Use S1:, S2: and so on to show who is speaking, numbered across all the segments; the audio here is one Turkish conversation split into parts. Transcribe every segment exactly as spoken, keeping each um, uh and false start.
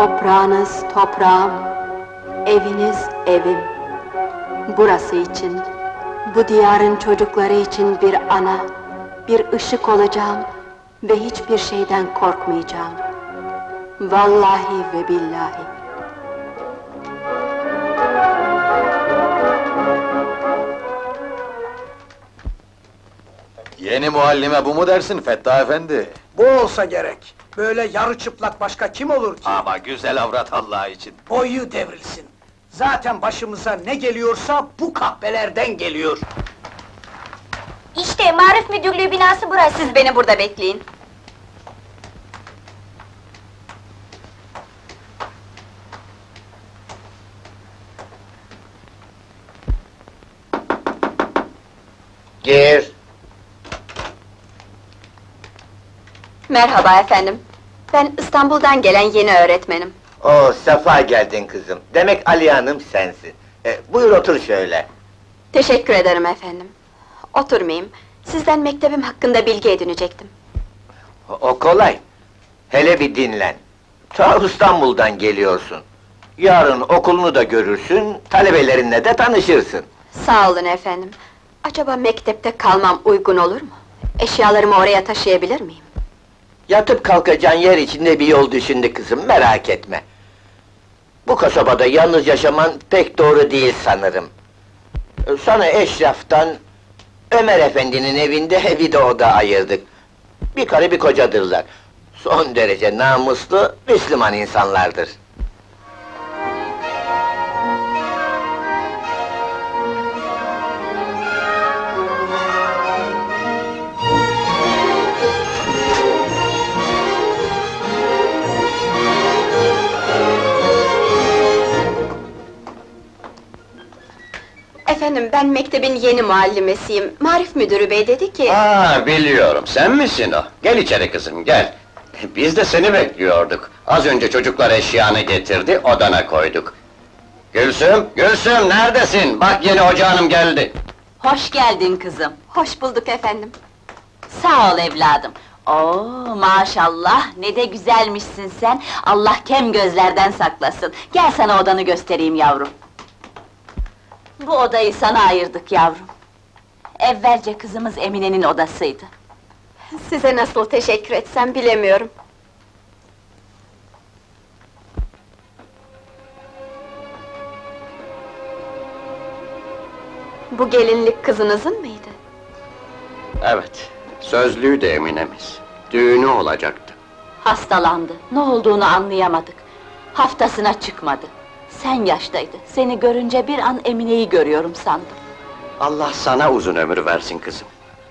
S1: Toprağınız toprağım, eviniz evim. Burası için, bu diyarın çocukları için bir ana, bir ışık olacağım ve hiçbir şeyden korkmayacağım. Vallahi ve billahi.
S2: Yeni muallime bu mu dersin Fettah Efendi?
S3: Bu olsa gerek. Böyle yarı çıplak başka kim olur ki?
S2: Ama güzel avrat Allah için.
S3: Boyu devrilsin. Zaten başımıza ne geliyorsa bu kahpelerden geliyor.
S4: İşte Marif Müdürlüğü binası burası. Siz beni burada bekleyin.
S5: Gir.
S1: Merhaba efendim. Ben İstanbul'dan gelen yeni öğretmenim.
S5: Oo, sefa geldin kızım. Demek Ali Hanım sensin. E, buyur otur şöyle.
S1: Teşekkür ederim efendim. Oturmayayım. Sizden mektebim hakkında bilgi edinecektim.
S5: O, o kolay. Hele bir dinlen. Ta İstanbul'dan geliyorsun. Yarın okulunu da görürsün, talebelerinle de tanışırsın.
S1: Sağ olun efendim. Acaba mektepte kalmam uygun olur mu? Eşyalarımı oraya taşıyabilir miyim?
S5: Yatıp kalkacağın yer içinde bir yol düşündü kızım, merak etme. Bu kasabada yalnız yaşaman pek doğru değil sanırım. Sana Eşraf'tan, Ömer Efendi'nin evinde bir de oda ayırdık. Bir karı bir kocadırlar. Son derece namuslu, Müslüman insanlardır.
S1: Efendim, ben mektebin yeni muallimesiyim. Marif müdürü bey dedi ki...
S6: Aa, biliyorum, sen misin o? Gel içeri kızım, gel! Biz de seni bekliyorduk. Az önce çocuklar eşyanı getirdi, odana koyduk. Gülsüm, Gülsüm, neredesin? Bak yeni hoca hanım geldi!
S4: Hoş geldin kızım.
S1: Hoş bulduk efendim.
S4: Sağ ol evladım. Oo, maşallah, ne de güzelmişsin sen! Allah kem gözlerden saklasın. Gel sana odanı göstereyim yavrum. Bu odayı sana ayırdık yavrum. Evvelce kızımız Emine'nin odasıydı.
S1: Size nasıl teşekkür etsem bilemiyorum. Bu gelinlik kızınızın mıydı?
S6: Evet, sözlüydü Emine'miz. Düğünü olacaktı.
S4: Hastalandı, ne olduğunu anlayamadık. Haftasına çıkmadı. Sen yaştaydı, seni görünce bir an Emine'yi görüyorum sandım.
S6: Allah sana uzun ömür versin kızım.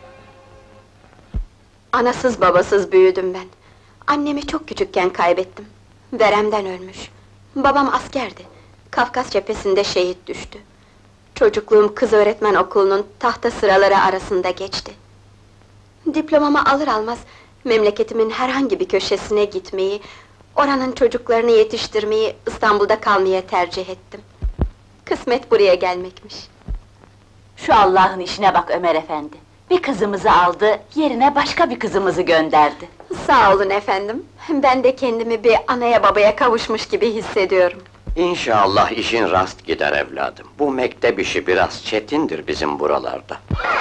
S1: Anasız babasız büyüdüm ben. Annemi çok küçükken kaybettim. Veremden ölmüş. Babam askerdi. Kafkas cephesinde şehit düştü. Çocukluğum kız öğretmen okulunun tahta sıraları arasında geçti. Diplomamı alır almaz memleketimin herhangi bir köşesine gitmeyi, oranın çocuklarını yetiştirmeyi, İstanbul'da kalmaya tercih ettim. Kısmet buraya gelmekmiş.
S4: Şu Allah'ın işine bak Ömer efendi. Bir kızımızı aldı, yerine başka bir kızımızı gönderdi.
S1: Sağ olun efendim. Ben de kendimi bir anaya babaya kavuşmuş gibi hissediyorum.
S6: İnşallah işin rast gider evladım. Bu mektep işi biraz çetindir bizim buralarda.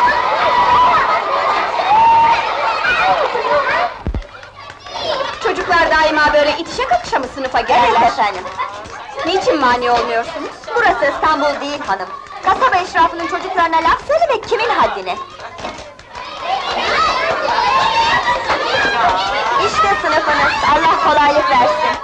S1: Çocuklar daima böyle itişe kakışa mı sınıfa gelirler?
S4: Evet efendim.
S1: Niçin mani olmuyorsunuz?
S4: Burası İstanbul değil hanım. Kasaba eşrafının çocuklarına laf söylemek kimin haddine? İşte sınıfınız, Allah kolaylık versin.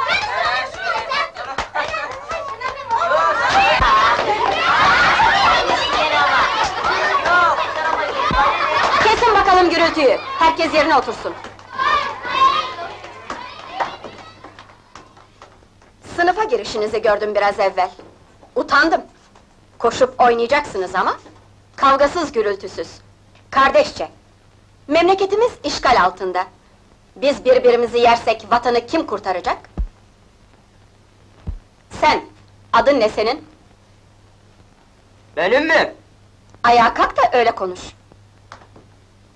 S1: Kesin bakalım gürültüyü! Herkes yerine otursun! Sınıfa girişinizi gördüm biraz evvel. Utandım! Koşup oynayacaksınız ama... kavgasız gürültüsüz, kardeşçe! Memleketimiz işgal altında. Biz birbirimizi yersek vatanı kim kurtaracak? Sen, adın ne senin?
S7: Benim mi?
S1: Ayağa kalk da öyle konuş.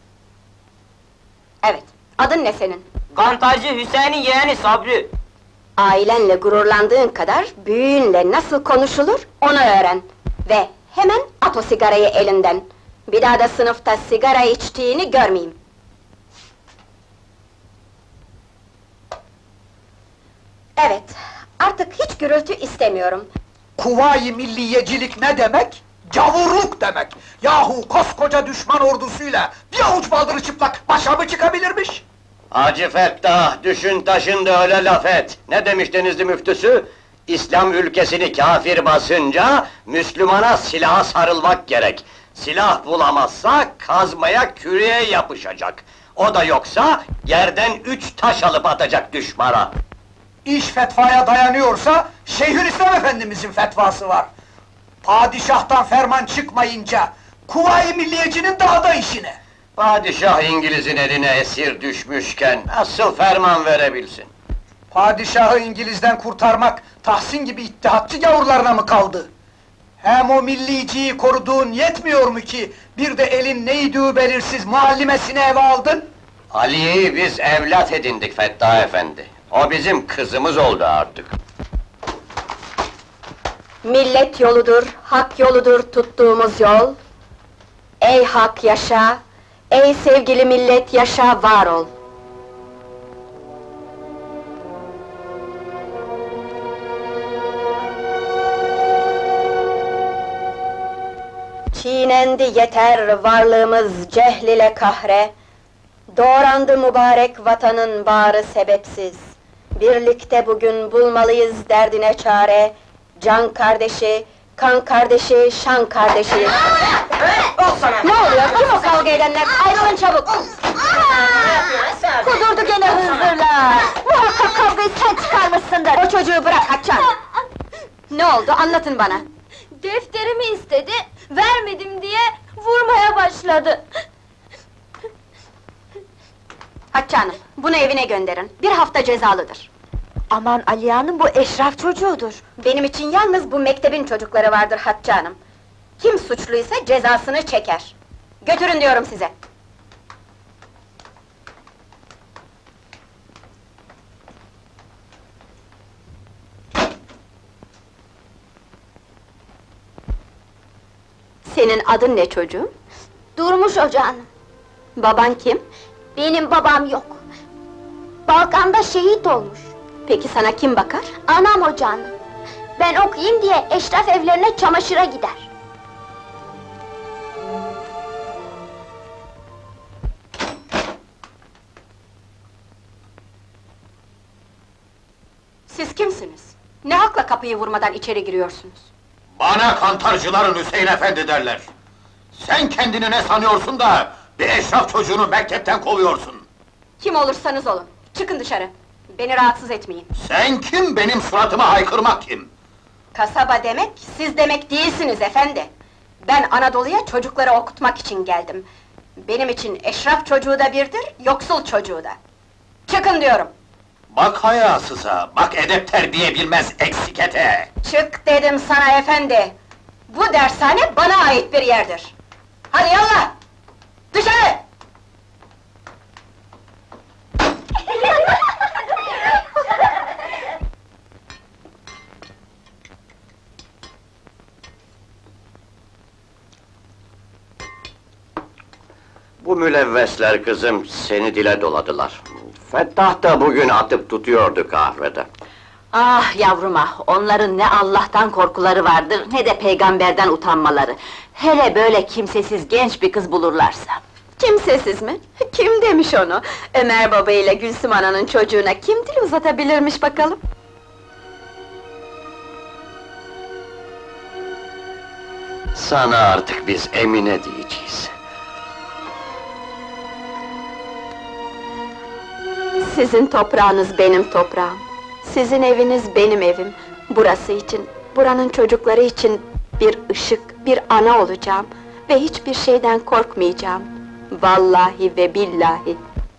S1: Evet, adın ne senin?
S7: Kantarcı Hüseyin'in yeğeni Sabri.
S1: Ailenle gururlandığın kadar, büyüğünle nasıl konuşulur, onu öğren. Ve hemen at o sigarayı elinden. Bir daha da sınıfta sigara içtiğini görmeyeyim. Evet, artık hiç gürültü istemiyorum.
S3: Kuvayi milliyecilik ne demek? Gavurluk demek! Yahu koskoca düşman ordusuyla bir avuç baldırı çıplak başa mı çıkabilirmiş?
S6: Hacı Fettah, düşün taşın da öyle laf et. Ne demiş Denizli müftüsü? İslam ülkesini kafir basınca, Müslümana silaha sarılmak gerek. Silah bulamazsa, kazmaya, küreğe yapışacak. O da yoksa, yerden üç taş alıp atacak düşmana.
S3: İş fetvaya dayanıyorsa, Şeyhülislam Efendimizin fetvası var. Padişahtan ferman çıkmayınca, Kuvayi Milliyeci'nin dağda işine.
S6: Padişah İngiliz'in eline esir düşmüşken, nasıl ferman verebilsin?
S3: Padişahı İngiliz'den kurtarmak, Tahsin gibi ittihatçı gavurlarına mı kaldı? Hem o milliciyi koruduğun yetmiyor mu ki, bir de elin neydiği belirsiz muallimesini eve aldın?
S6: Ali'yi biz evlat edindik Fettah Efendi. O bizim kızımız oldu artık.
S1: Millet yoludur, hak yoludur tuttuğumuz yol. Ey hak yaşa, ey sevgili millet yaşa, var ol. Çiğnendi yeter varlığımız cehl ile kahre. Doğrandı mübarek vatanın bağrı sebepsiz. Birlikte bugün bulmalıyız derdine çare. Can kardeşi, kan kardeşi, şan kardeşi. Ne oluyor? Kim o kavga edenler? Ayrılın çabuk! Kudurdu gene hızırlar! Muhakkak kavgayı sen çıkarmışsındır! O çocuğu bırak Haçan! Ne oldu? Anlatın bana!
S7: Defterimi istedi, vermedim diye vurmaya başladı.
S1: Hatice Hanım, bunu evine gönderin. Bir hafta cezalıdır.
S7: Aman Aliye Hanım, bu eşraf çocuğudur.
S1: Benim için yalnız bu mektebin çocukları vardır Hatice Hanım. Kim suçluysa cezasını çeker. Götürün diyorum size. Senin adın ne çocuğum?
S7: Durmuş Hoca Hanım.
S1: Baban kim?
S7: Benim babam yok. Balkan'da şehit olmuş.
S1: Peki sana kim bakar?
S7: Anam Hoca Hanım. Ben okuyayım diye eşraf evlerine çamaşıra gider.
S1: Siz kimsiniz? Ne hakla kapıyı vurmadan içeri giriyorsunuz?
S2: Bana kantarcıların Hüseyin Efendi derler. Sen kendini ne sanıyorsun da, bir eşraf çocuğunu mektepten kovuyorsun?
S1: Kim olursanız olun, çıkın dışarı! Beni rahatsız etmeyin!
S2: Sen kim, benim suratıma haykırmak kim?
S1: Kasaba demek, siz demek değilsiniz efendi! Ben Anadolu'ya çocukları okutmak için geldim. Benim için eşraf çocuğu da birdir, yoksul çocuğu da! Çıkın diyorum!
S2: Bak hayasıza, bak edep terbiye bilmez eksik ete!
S1: Çık dedim sana efendi! Bu dershane bana ait bir yerdir! Hadi yallah! Dışarı!
S6: Bu mülevvesler kızım, seni dile doladılar. Fettah da bugün atıp tutuyordu kahvede.
S4: Ah yavrum ah, onların ne Allah'tan korkuları vardır, ne de peygamberden utanmaları. Hele böyle kimsesiz genç bir kız bulurlarsa.
S1: Kimsesiz mi? Kim demiş onu? Ömer baba ile Gülsüm ananın çocuğuna kim dil uzatabilirmiş bakalım?
S6: Sana artık biz Emine diyeceğiz.
S1: Sizin toprağınız benim toprağım. Sizin eviniz benim evim. Burası için, buranın çocukları için bir ışık, bir ana olacağım. Ve hiçbir şeyden korkmayacağım. Vallahi ve billahi.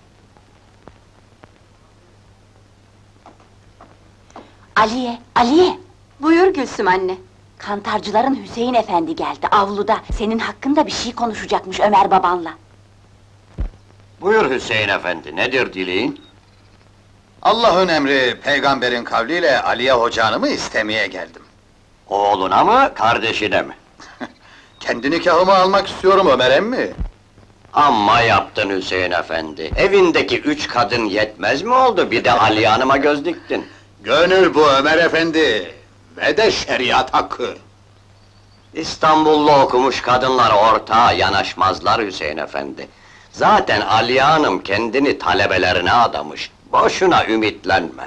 S4: Aliye, Aliye!
S1: Buyur Gülsüm anne.
S4: Kantarcıların Hüseyin Efendi geldi, avluda. Senin hakkında bir şey konuşacakmış Ömer babanla.
S6: Buyur Hüseyin Efendi, nedir dileğin?
S2: Allah'ın emri, peygamberin kavliyle Aliye Hoca Hanım'ı istemeye geldim.
S6: Oğluna mı, kardeşine mi?
S2: Kendi nikahımı almak istiyorum Ömer emmi.
S6: Amma yaptın Hüseyin efendi! Evindeki üç kadın yetmez mi oldu, bir de Aliye Hanım'a göz diktin?
S2: Gönül bu Ömer efendi! Ve de şeriat hakkı!
S6: İstanbullu okumuş kadınlar ortağa yanaşmazlar Hüseyin efendi. Zaten Aliye Hanım kendini talebelerine adamış, boşuna ümitlenme.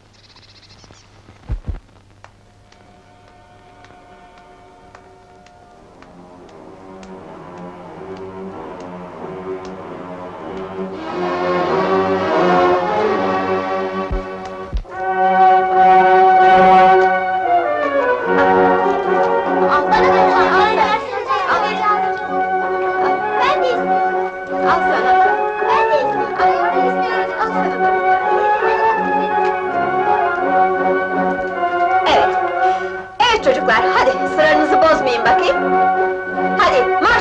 S7: Ben de istiyorum.
S1: Al sana.
S7: Ben de istiyorum. Ay, ben istiyorum. Al sana.
S1: Evet. Evet çocuklar, hadi sıranızı bozmayın bakayım. Hadi, marş!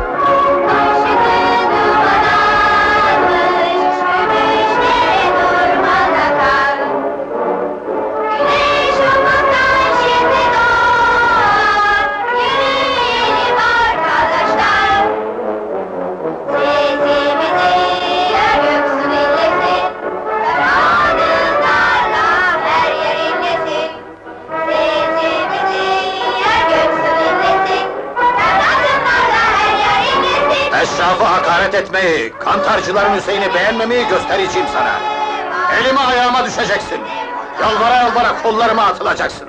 S2: Eşrafı hakaret etmeyi, kantarcıların Hüseyin'i beğenmemeyi göstereceğim sana. Elime ayağıma düşeceksin. Yalvara yalvara kollarıma atılacaksın.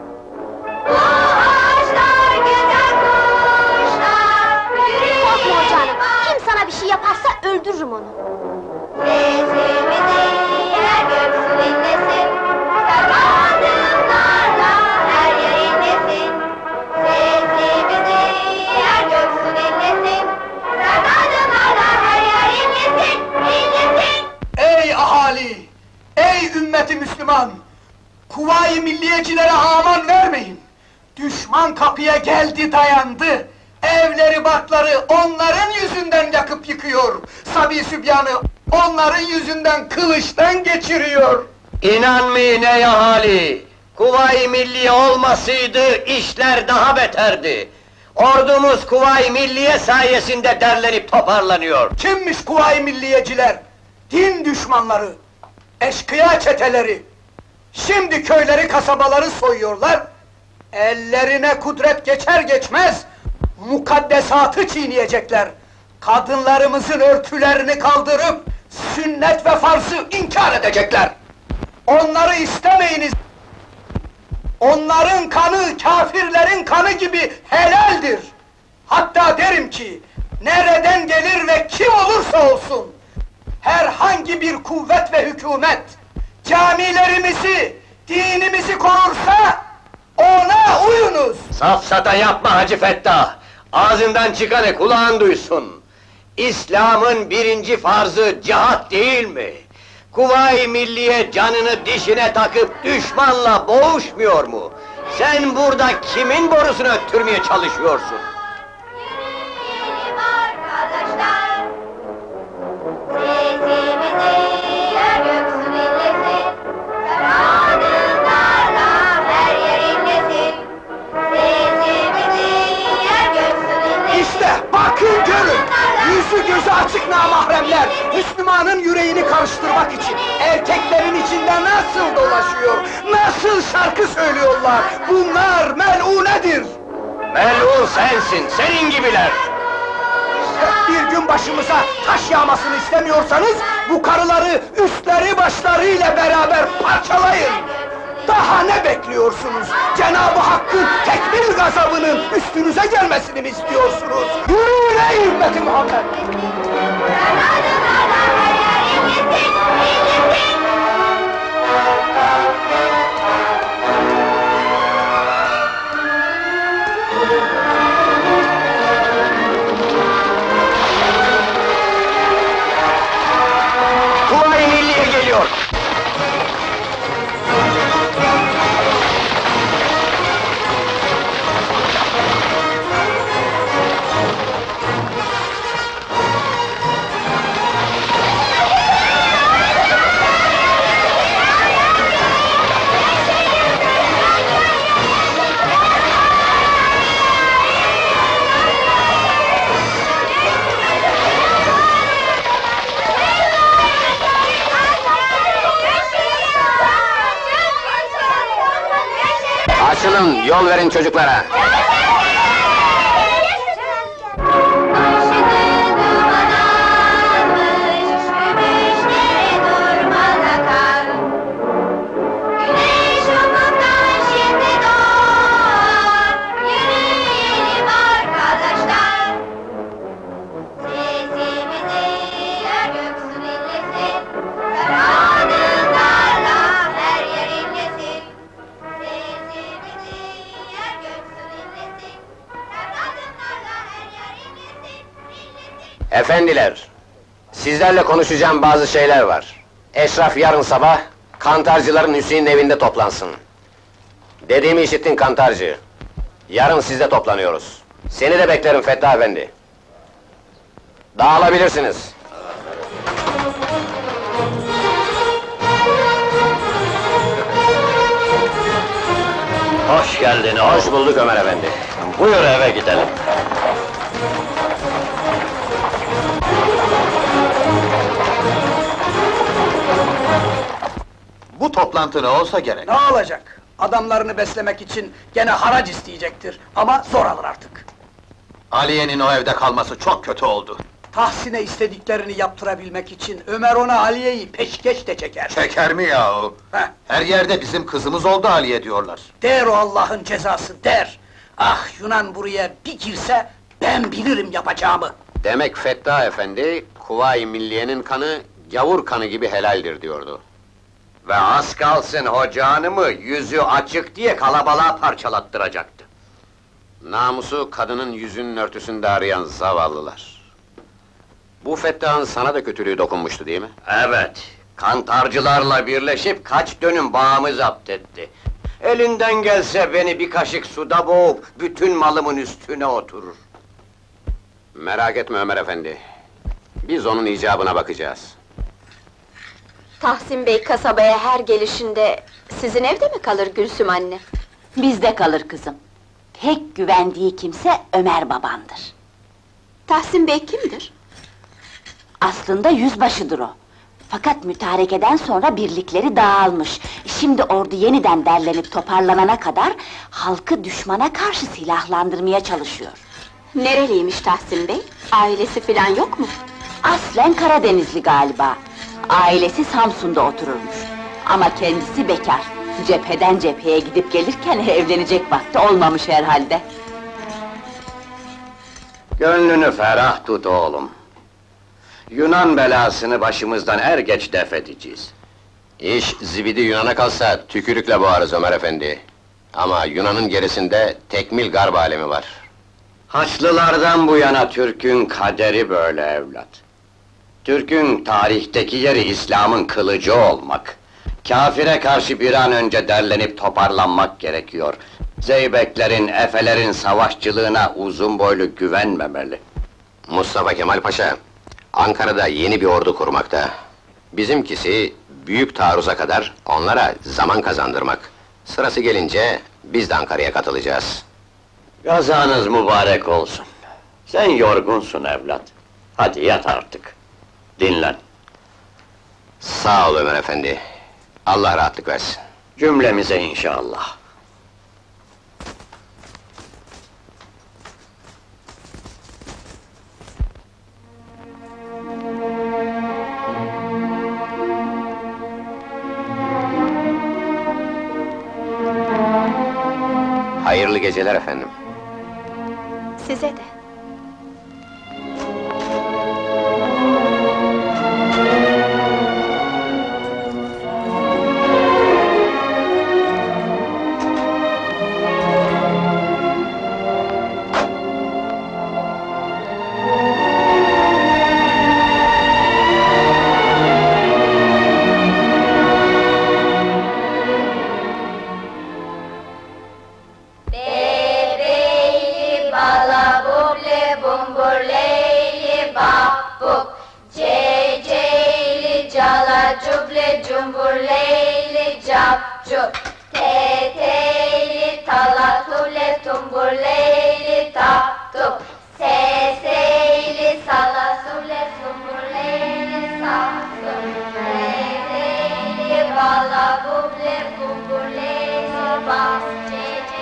S7: Korkma Hoca Hanım. Kim sana bir şey yaparsa öldürürüm onu. Sesimizi yer göksün inlesin. Fermanlarla her yer inlesin. Sesimizi yer göksün inlesin. Fermanlarla her yer inlesin. İnlesin.
S3: Ey ahali! Ey ümmeti Müslüman! Kuvayi milliyecilere aman vermeyin! Düşman kapıya geldi dayandı! Evleri barkları onların yüzünden yakıp yıkıyor! Sabi sübyanı onların yüzünden kılıçtan geçiriyor!
S6: İnanmayın ey ahali! Kuvayi Milliye olmasaydı işler daha beterdi. Ordumuz Kuvayi Milliye sayesinde derlenip toparlanıyor.
S3: Kimmiş kuvayi milliyeciler? Din düşmanları! Eşkıya çeteleri! Şimdi köyleri, kasabaları soyuyorlar! Ellerine kudret geçer geçmez, mukaddesatı çiğneyecekler! Kadınlarımızın örtülerini kaldırıp, sünnet ve farzı inkar edecekler! Onları istemeyiniz! Onların kanı, kâfirlerin kanı gibi helaldir! Hatta derim ki, nereden gelir ve kim olursa olsun, herhangi bir kuvvet ve hükümet, camilerimizi, dinimizi korursa, ona uyunuz!
S6: Safsata yapma Hacı Fettah! Ağzından çıkanı kulağın duysun! İslam'ın birinci farzı cihat değil mi? Kuvayi Milliye canını dişine takıp düşmanla boğuşmuyor mu? Sen burada kimin borusunu öttürmeye çalışıyorsun?
S7: Yürüyelim arkadaşlar. Sesimizi yer göksün inlesin. Fermanlarla her yer inlesin. Sesimizi yer göksün inlesin.
S3: İşte bakın görün! Yüzü gözü açık namahremler! Müslümanın yüreğini karıştırmak için erkeklerin içinde nasıl dolaşıyor, nasıl şarkı söylüyorlar! Bunlar melûnedir!
S6: Melun sensin, senin gibiler!
S3: Bir gün başımıza taş yağmasını istemiyorsanız, bu karıları üstleri başlarıyla beraber parçalayın! Daha ne bekliyorsunuz? Cenab-ı Hakk'ın tekbir gazabının üstünüze gelmesini mi istiyorsunuz? Yürüyün ey ümmeti Muhammed!
S7: Fermanlarla her yer inlesin. İnlesin.
S6: Kuvayi Milliye geliyor!
S2: Açılın, yol verin çocuklara! Efendiler, sizlerle konuşacağım bazı şeyler var. Eşraf yarın sabah, kantarcıların Hüseyin'in evinde toplansın. Dediğimi işittin kantarcı. Yarın sizde toplanıyoruz. Seni de beklerim Fettah Efendi. Dağılabilirsiniz.
S6: Hoş geldin oğlum.
S2: Hoş bulduk Ömer Efendi.
S6: Buyur eve gidelim.
S2: Bu toplantı ne olsa gerek?
S3: Ne olacak? Adamlarını beslemek için gene harac isteyecektir ama zor alır artık.
S2: Aliye'nin o evde kalması çok kötü oldu.
S3: Tahsin'e istediklerini yaptırabilmek için Ömer ona Aliye'yi peşkeş de çeker.
S2: Çeker mi yahu?
S3: Heh,
S2: Her yerde bizim kızımız oldu Aliye diyorlar.
S3: der o Allah'ın cezası, der! Ah, Yunan buraya bir girse, ben bilirim yapacağımı!
S2: Demek Fettah Efendi, Kuvayi Milliye'nin kanı, gavur kanı gibi helaldir diyordu.
S6: Ve az kalsın hoca hanımı yüzü açık diye kalabalığa parçalattıracaktı.
S2: Namusu kadının yüzünün örtüsünde arayan zavallılar. Bu Fettah'ın sana da kötülüğü dokunmuştu değil mi?
S6: Evet, kantarcılarla birleşip kaç dönüm bağımı zapt etti. Elinden gelse beni bir kaşık suda boğup bütün malımın üstüne oturur.
S2: Merak etme Ömer Efendi. Biz onun icabına bakacağız.
S1: Tahsin Bey kasabaya her gelişinde sizin evde mi kalır Gülsüm anne?
S4: Bizde kalır kızım. Tek güvendiği kimse Ömer babandır.
S1: Tahsin Bey kimdir?
S4: Aslında yüzbaşıdır o. Fakat mütarekeden sonra birlikleri dağılmış. Şimdi ordu yeniden derlenip toparlanana kadar halkı düşmana karşı silahlandırmaya çalışıyor.
S1: Nereliymiş Tahsin Bey? Ailesi filan yok mu?
S4: Aslen Karadenizli galiba. Ailesi Samsun'da otururmuş. Ama kendisi bekar. Cepheden cepheye gidip gelirken evlenecek vakti olmamış herhalde.
S6: Gönlünü ferah tut oğlum. Yunan belasını başımızdan er geç def edeceğiz.
S2: İş zibidi Yunan'a kalsa tükürükle boğarız Ömer Efendi. Ama Yunan'ın gerisinde tekmil garp alemi var.
S6: Haçlılardan bu yana Türk'ün kaderi böyle evlat. Türk'ün tarihteki yeri İslam'ın kılıcı olmak. Kâfire karşı bir an önce derlenip toparlanmak gerekiyor. Zeybeklerin, Efelerin savaşçılığına uzun boylu güvenmemeli.
S2: Mustafa Kemal Paşa, Ankara'da yeni bir ordu kurmakta. Bizimkisi, büyük taarruza kadar onlara zaman kazandırmak. Sırası gelince, biz de Ankara'ya katılacağız.
S6: Gazanız mübarek olsun. Sen yorgunsun evlat. Hadi yat artık. Dinlen.
S2: Sağ ol Ömer Efendi. Allah rahatlık versin.
S6: Cümlemize inşallah.
S2: Hayırlı geceler efendim.
S1: Size de.
S7: Bebeyli bala buble bumbur leyli babbuk Ceceyli cala cuble cumbur leyli capcup Teteyli tala tule tumbur leyli taptup Seseyli sala sule sumbur leyli sapsup Bebeyli bala buble bumbur leyli bas Ceceyli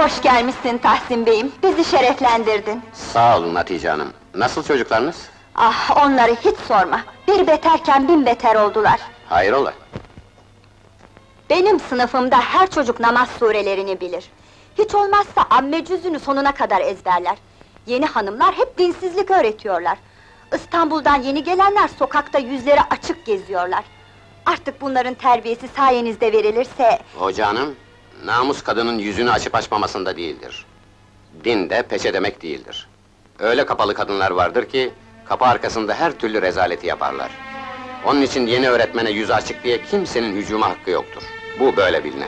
S1: Hoş gelmişsin Tahsin Bey'im, bizi şereflendirdin.
S2: Sağ olun Hatice Hanım. Nasıl çocuklarınız?
S1: Ah, onları hiç sorma! Bir beterken bin beter oldular.
S2: Hayrola?
S1: Benim sınıfımda her çocuk namaz surelerini bilir. Hiç olmazsa amme cüzünü sonuna kadar ezberler. Yeni hanımlar hep dinsizlik öğretiyorlar. İstanbul'dan yeni gelenler sokakta yüzleri açık geziyorlar. Artık bunların terbiyesi sayenizde verilirse...
S2: Hoca hanım, namus kadının yüzünü açıp açmamasında değildir. Din de peçe demek değildir. Öyle kapalı kadınlar vardır ki, kapı arkasında her türlü rezaleti yaparlar. Onun için yeni öğretmene yüzü açık diye kimsenin hücuma hakkı yoktur. Bu böyle biline.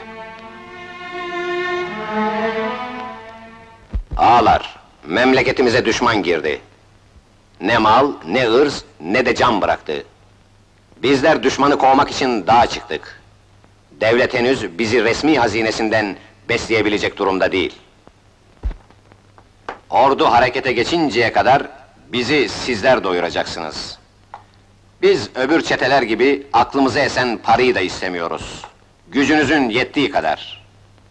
S2: Ağalar, memleketimize düşman girdi. Ne mal, ne ırz, ne de can bıraktı. Bizler düşmanı kovmak için dağa çıktık. Devlet henüz bizi resmi hazinesinden besleyebilecek durumda değil. Ordu harekete geçinceye kadar bizi sizler doyuracaksınız. Biz öbür çeteler gibi aklımıza esen parayı da istemiyoruz. Gücünüzün yettiği kadar.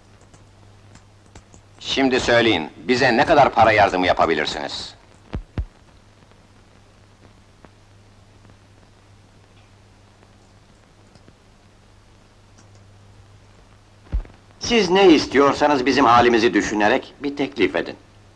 S2: Şimdi söyleyin, bize ne kadar para yardımı yapabilirsiniz?
S6: Siz ne istiyorsanız bizim halimizi düşünerek bir teklif edin.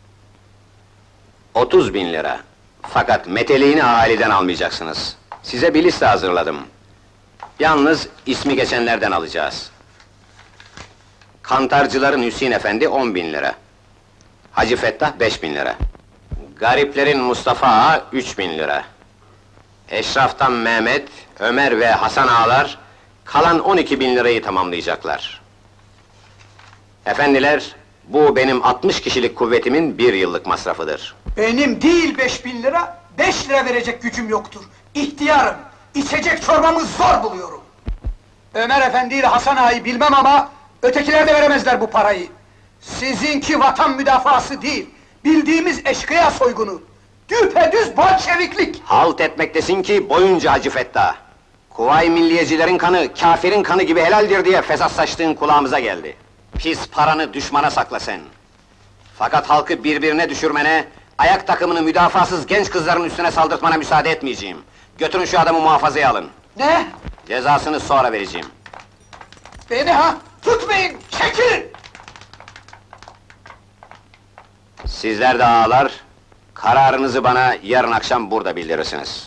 S2: Otuz bin lira. Fakat meteliğini ahaliden almayacaksınız. Size bir liste hazırladım. Yalnız ismi geçenlerden alacağız. Kantarcıların Hüseyin Efendi on bin lira. Hacı Fettah beş bin lira. Gariplerin Mustafa Ağa üç bin lira. Eşraftan Mehmet, Ömer ve Hasan ağalar kalan on iki bin lirayı tamamlayacaklar. Efendiler, bu benim altmış kişilik kuvvetimin bir yıllık masrafıdır.
S3: Benim değil beş bin lira, beş lira verecek gücüm yoktur. İhtiyarım, içecek çorbamı zor buluyorum. Ömer Efendi ile Hasan Ağa'yı bilmem ama, ötekiler de veremezler bu parayı. Sizinki vatan müdafası değil, bildiğimiz eşkıya soygunu. Düpedüz bolşeviklik!
S2: Halt etmektesin ki boyunca Hacı Fettah! Kuvayi milliyecilerin kanı, kâfirin kanı gibi helaldir diye fesat saçtığın kulağımıza geldi. Pis paranı düşmana sakla sen! Fakat halkı birbirine düşürmene, ayak takımını müdafasız genç kızların üstüne saldırtmana müsaade etmeyeceğim. Götürün şu adamı muhafazaya alın.
S3: Ne?
S2: Cezasını sonra vereceğim.
S3: Beni ha? Tutmayın, çekilin!
S2: Sizler de ağalar, kararınızı bana yarın akşam burada bildirirsiniz.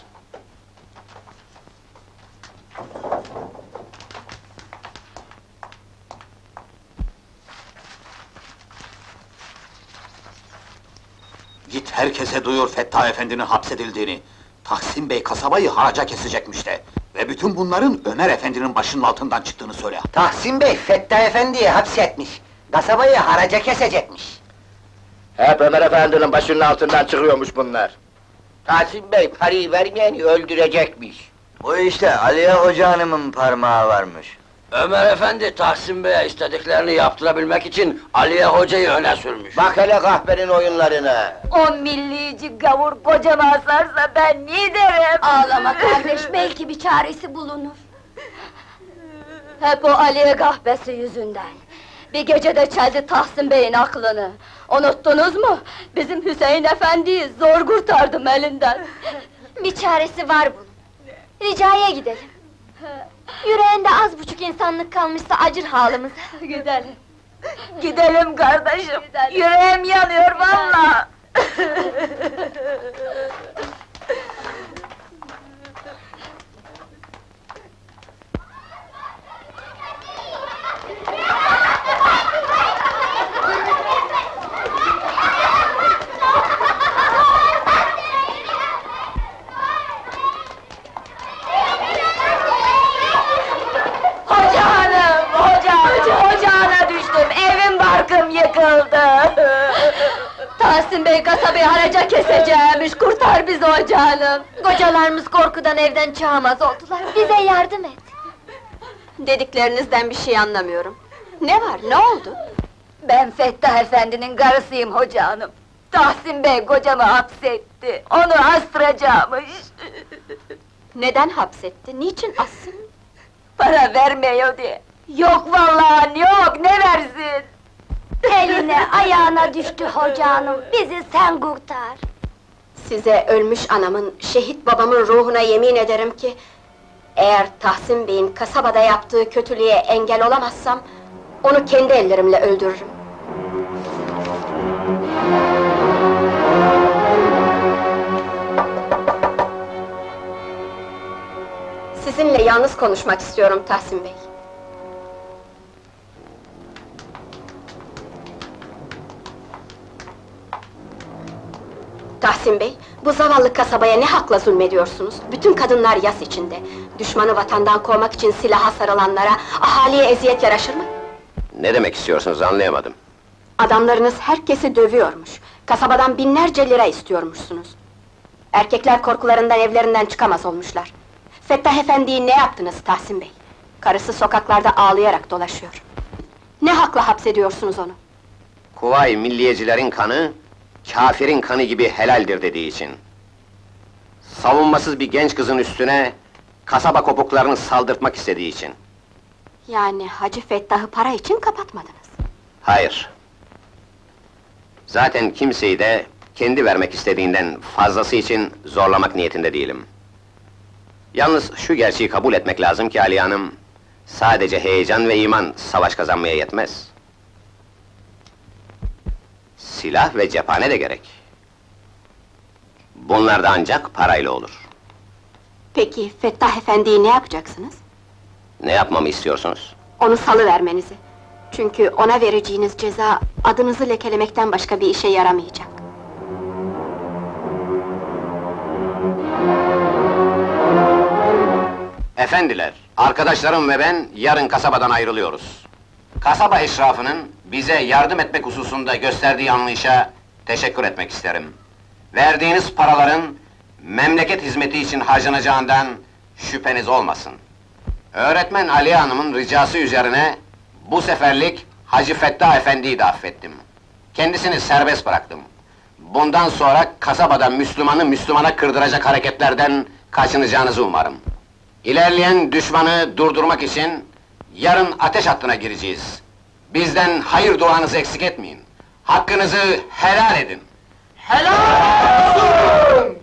S8: Git herkese duyur Fettah Efendi'nin hapsedildiğini. Tahsin Bey kasabayı haraca kesecekmiş de. Ve bütün bunların Ömer Efendi'nin başının altından çıktığını söyle.
S5: Tahsin Bey, Fettah Efendi'yi hapsetmiş. Kasabayı haraca kesecekmiş.
S9: Hep Ömer Efendi'nin başının altından çıkıyormuş bunlar.
S5: Tahsin Bey, parayı vermeyeni öldürecekmiş.
S9: Bu işte Aliye Hoca Hanım'ın parmağı varmış.
S10: Ömer Efendi, Tahsin Bey'e istediklerini yaptırabilmek için Aliye Hoca'yı öne sürmüş.
S9: Bak hele kahvenin oyunlarına!
S4: O millici gavur kocama asarsa ben ne derim?
S7: Ağlama kardeş, belki bir çaresi bulunur.
S1: Hep o Aliye kahvesi yüzünden. Bir gecede çeldi Tahsin Bey'in aklını. Unuttunuz mu? Bizim Hüseyin Efendi'yi zor kurtardım elinden.
S7: Bir çaresi var bunun. Ricaya gidelim. Yüreğinde az buçuk insanlık kalmışsa acır halımıza.
S1: Gidelim.
S4: Gidelim kardeşim, yüreğim yanıyor vallahi. Hoca hanım, hoca, ocağına düştüm, evim barkım yıkıldı.
S1: Tahsin Bey kasabayı haraca keseceğimiş, kurtar bizi ocağım.
S7: Kocalarımız korkudan evden çıkamaz oldular, bize yardım et.
S1: Dediklerinizden bir şey anlamıyorum. Ne var, ne oldu?
S4: Ben Fettah Efendi'nin karısıyım hoca hanım. Tahsin Bey kocamı hapsetti, onu astıracakmış.
S1: Neden hapsetti, niçin assın?
S4: Para vermiyor diye. Yok vallahi yok, ne versin?
S7: Eline, ayağına düştü hoca hanım, bizi sen kurtar!
S1: Size ölmüş anamın, şehit babamın ruhuna yemin ederim ki... ...eğer Tahsin Bey'in kasabada yaptığı kötülüğe engel olamazsam... ...onu kendi ellerimle öldürürüm. Sizinle yalnız konuşmak istiyorum Tahsin Bey. Tahsin Bey, bu zavallı kasabaya ne hakla zulmediyorsunuz? Bütün kadınlar yas içinde. Düşmanı vatandan kovmak için silaha sarılanlara, ahaliye eziyet yaraşır mı?
S2: Ne demek istiyorsunuz anlayamadım.
S1: Adamlarınız herkesi dövüyormuş. Kasabadan binlerce lira istiyormuşsunuz. Erkekler korkularından evlerinden çıkamaz olmuşlar. Fettah Efendi'yi ne yaptınız Tahsin Bey? Karısı sokaklarda ağlayarak dolaşıyor. Ne hakla hapsediyorsunuz onu?
S2: Kuvayi milliyecilerin kanı... ...kâfirin kanı gibi helaldir dediği için. Savunmasız bir genç kızın üstüne... ...kasaba kopuklarını saldırtmak istediği için.
S1: Yani Hacı Fettah'ı para için kapatmadınız.
S2: Hayır. Zaten kimseyi de... ...kendi vermek istediğinden fazlası için zorlamak niyetinde değilim. Yalnız şu gerçeği kabul etmek lazım ki Aliye Hanım... ...sadece heyecan ve iman savaş kazanmaya yetmez. Silah ve cephane de gerek. Bunlar da ancak parayla olur.
S1: Peki, Fettah Efendi'yi ne yapacaksınız?
S2: Ne yapmamı istiyorsunuz?
S1: Onu salıvermenizi. Çünkü ona vereceğiniz ceza... ...adınızı lekelemekten başka bir işe yaramayacak.
S2: Efendiler, arkadaşlarım ve ben yarın kasabadan ayrılıyoruz. Kasaba eşrafının bize yardım etmek hususunda gösterdiği anlayışa teşekkür etmek isterim. Verdiğiniz paraların memleket hizmeti için harcanacağından şüpheniz olmasın. Öğretmen Aliye Hanım'ın ricası üzerine bu seferlik Hacı Fettah Efendi'yi de affettim. Kendisini serbest bıraktım. Bundan sonra kasabada Müslümanı Müslümana kırdıracak hareketlerden kaçınacağınızı umarım. İlerleyen düşmanı durdurmak için yarın ateş hattına gireceğiz. Bizden hayır duanızı eksik etmeyin. Hakkınızı helal edin. Helal olsun!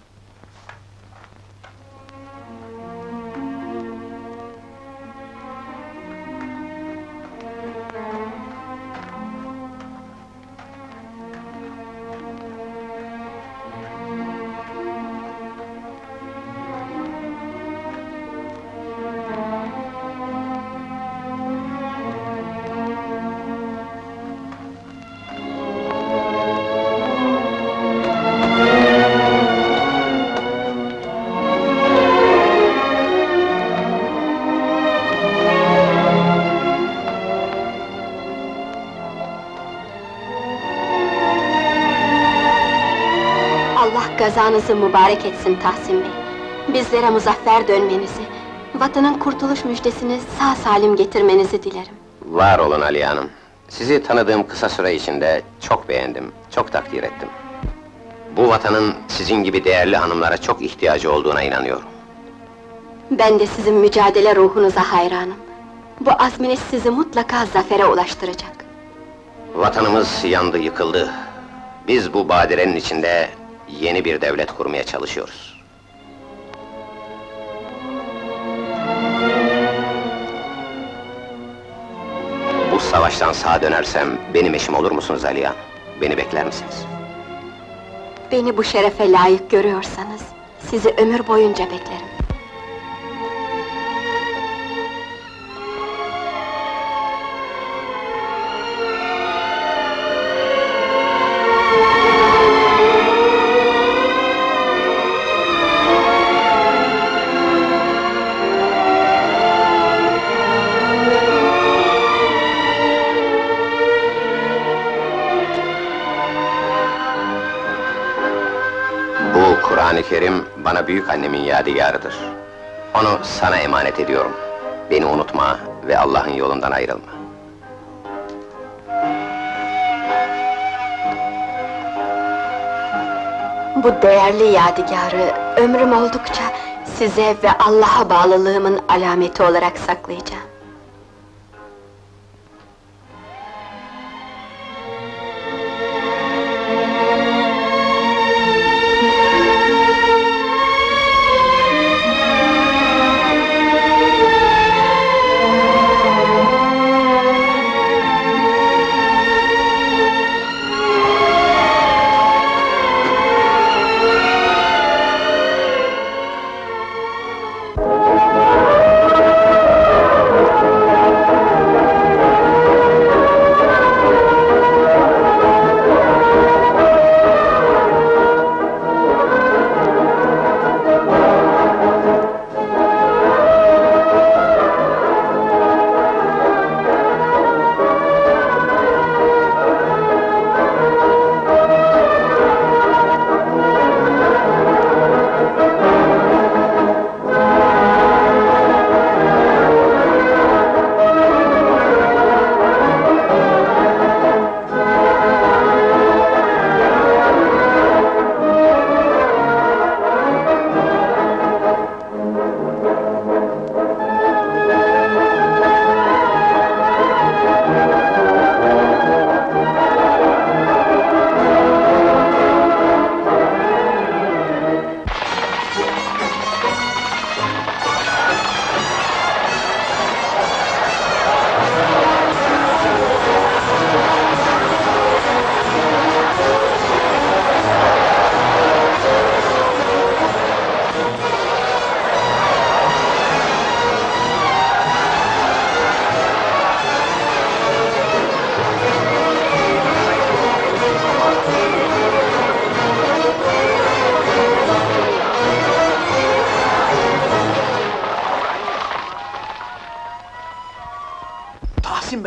S1: Gazanızı mübarek etsin Tahsin Bey. Bizlere muzaffer dönmenizi, vatanın kurtuluş müjdesini sağ salim getirmenizi dilerim.
S2: Var olun Aliye Hanım. Sizi tanıdığım kısa süre içinde çok beğendim, çok takdir ettim. Bu vatanın sizin gibi değerli hanımlara çok ihtiyacı olduğuna inanıyorum.
S1: Ben de sizin mücadele ruhunuza hayranım. Bu azminiz sizi mutlaka zafere ulaştıracak.
S2: Vatanımız yandı, yıkıldı. Biz bu badirenin içinde yeni bir devlet kurmaya çalışıyoruz. Bu savaştan sağ dönersem benim eşim olur musunuz Aliye Hanım? Beni bekler misiniz?
S1: Beni bu şerefe layık görüyorsanız sizi ömür boyunca beklerim.
S2: Kur'an-ı Kerim bana büyük annemin yadigarıdır. Onu sana emanet ediyorum. Beni unutma ve Allah'ın yolundan ayrılma.
S1: Bu değerli yadigarı ömrüm oldukça size ve Allah'a bağlılığımın alameti olarak saklayacağım.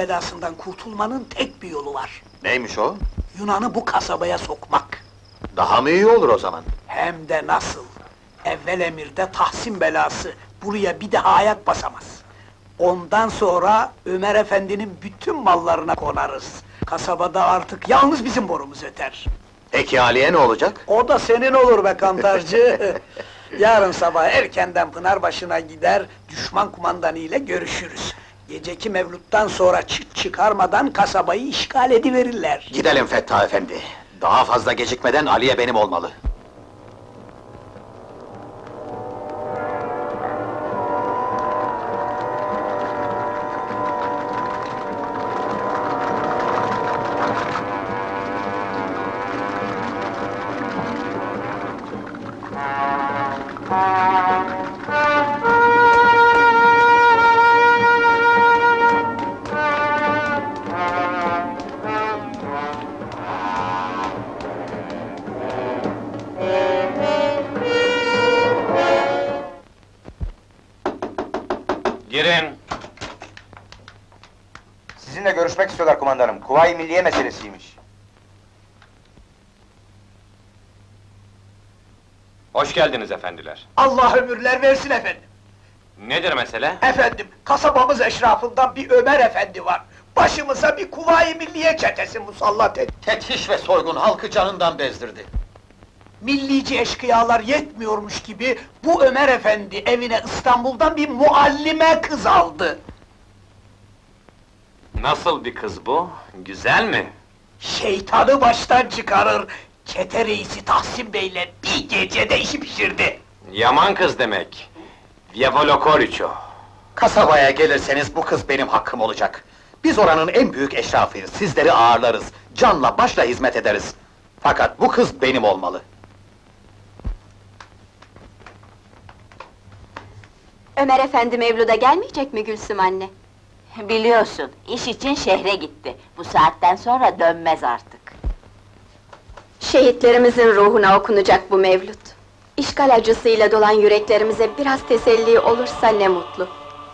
S3: belasından kurtulmanın tek bir yolu var.
S8: Neymiş o?
S3: Yunan'ı bu kasabaya sokmak.
S8: Daha mı iyi olur o zaman?
S3: Hem de nasıl? Evvel emirde Tahsin belası, buraya bir daha ayak basamaz. Ondan sonra Ömer Efendi'nin bütün mallarına konarız. Kasabada artık yalnız bizim borumuz öter.
S8: Peki Aliye ne olacak?
S3: O da senin olur be kantarcı! Yarın sabah erkenden Pınarbaşı'na gider, düşman kumandanı ile görüşürüz. Geceki mevluttan sonra çıt çıkarmadan kasabayı işgal ediverirler.
S8: Gidelim Fettah Efendi. Daha fazla gecikmeden Aliye benim olmalı.
S11: Girin!
S12: Sizinle görüşmek istiyorlar kumandanım. Kuvayi Milliye meselesiymiş.
S11: Hoş geldiniz efendiler.
S3: Allah ömürler versin efendim!
S11: Nedir mesele?
S3: Efendim, kasabamız eşrafından bir Ömer Efendi var. Başımıza bir Kuvayi Milliye çetesi musallat etti.
S8: Tetiş ve soygun halkı canından bezdirdi.
S3: Millici eşkıyalar yetmiyormuş gibi, bu Ömer Efendi evine İstanbul'dan bir muallime kız aldı.
S11: Nasıl bir kız bu? Güzel mi?
S3: Şeytanı baştan çıkarır! Çete reisi Tahsin Bey'le bir gecede işi pişirdi.
S11: Yaman kız demek. Vievolokoriço.
S8: Kasabaya gelirseniz bu kız benim hakkım olacak. Biz oranın en büyük eşrafıyız, sizleri ağırlarız, canla başla hizmet ederiz. Fakat bu kız benim olmalı.
S1: Ömer Efendi Mevlud'a gelmeyecek mi Gülsüm anne?
S4: Biliyorsun, iş için şehre gitti. Bu saatten sonra dönmez artık.
S1: Şehitlerimizin ruhuna okunacak bu mevlüt. İşgal acısıyla dolan yüreklerimize biraz teselli olursa ne mutlu.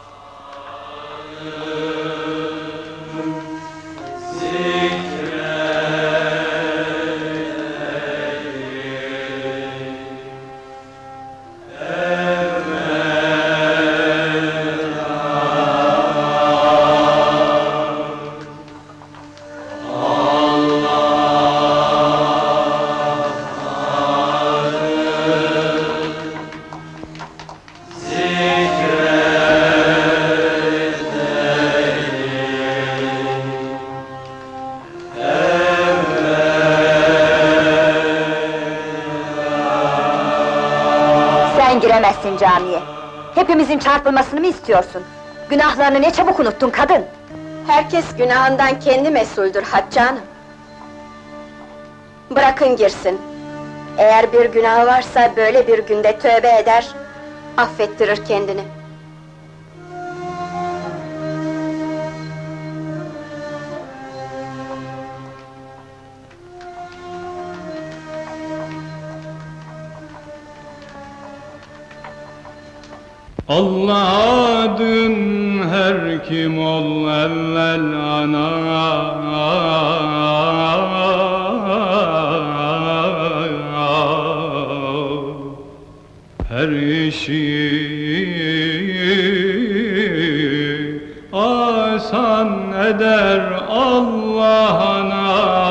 S7: Sen giremezsin camiye. Hepimizin çarpılmasını mı istiyorsun? Günahlarını ne çabuk unuttun kadın!
S1: Herkes günahından kendi mesuldür Hatice Hanım. Bırakın girsin. Eğer bir günahı varsa böyle bir günde tövbe eder, affettirir kendini.
S13: Allah adın her kim ol evvel ana. Her işi asan eder Allah'ına.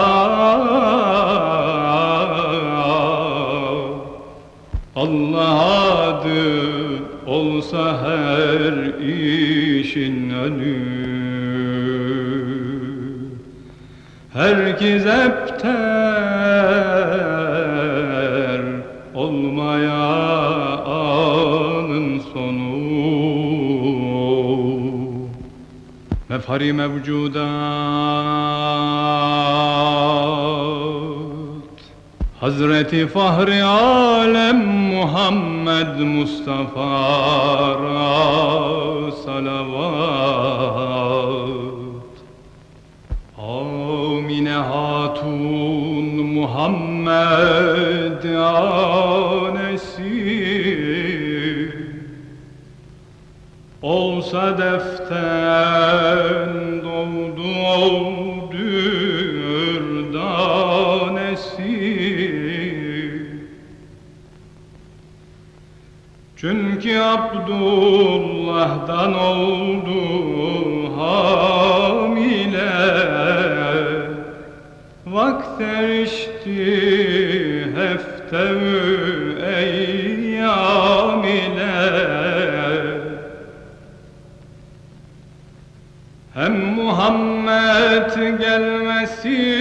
S13: Allah adı olsa her işin önü. Herkes epter olmaya anın sonu. Mefhari mevcudat Hazreti Fahri Alem Muhammed Mustafa'ra salavat. Amine Hatun Muhammed anesi olsa deften doğdu oldür danesi. Çünkü Abdullah'dan oldu hamile, vakt erişti hefte-ü eyyam ile. Hem Muhammed gelmesi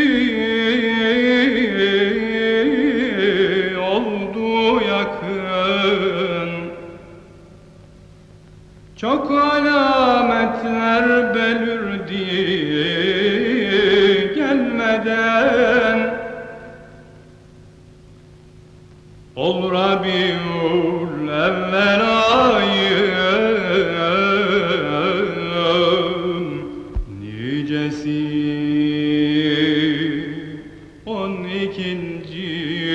S13: oldu yakın, çok alametler belirdi gelmeden. Ol Rabiul evvel ayı nicesi, on ikinci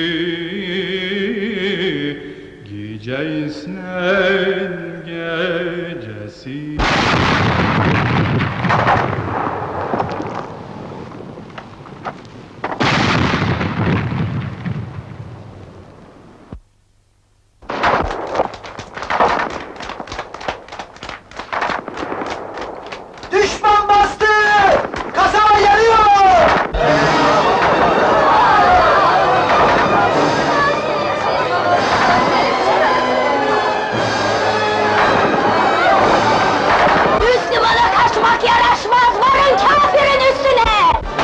S13: gece isnen gecesi.
S3: Düşman bastı! Kasaba yanıyor!
S7: Müslümana kaçmak yaraşmaz, varın kafirin üstüne!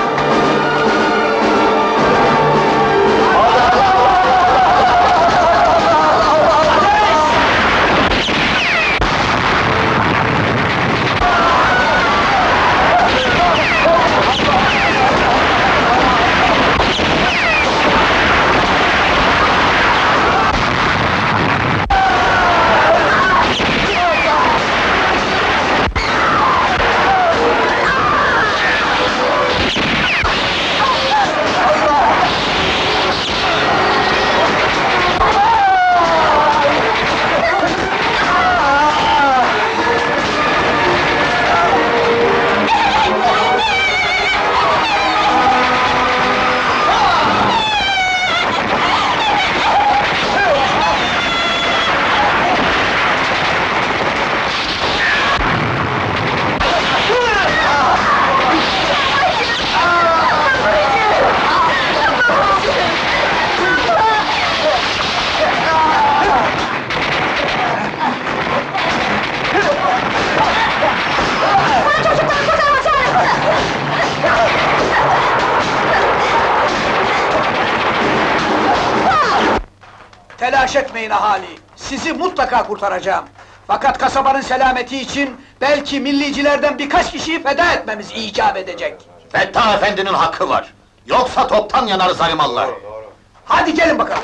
S3: Telaş etmeyin ahali, sizi mutlaka kurtaracağım. Fakat kasabanın selameti için belki millicilerden birkaç kişiyi feda etmemiz icap edecek.
S8: Fettah Efendi'nin hakkı var. Yoksa toptan yanar zalimallah.
S3: Hadi gelin bakalım.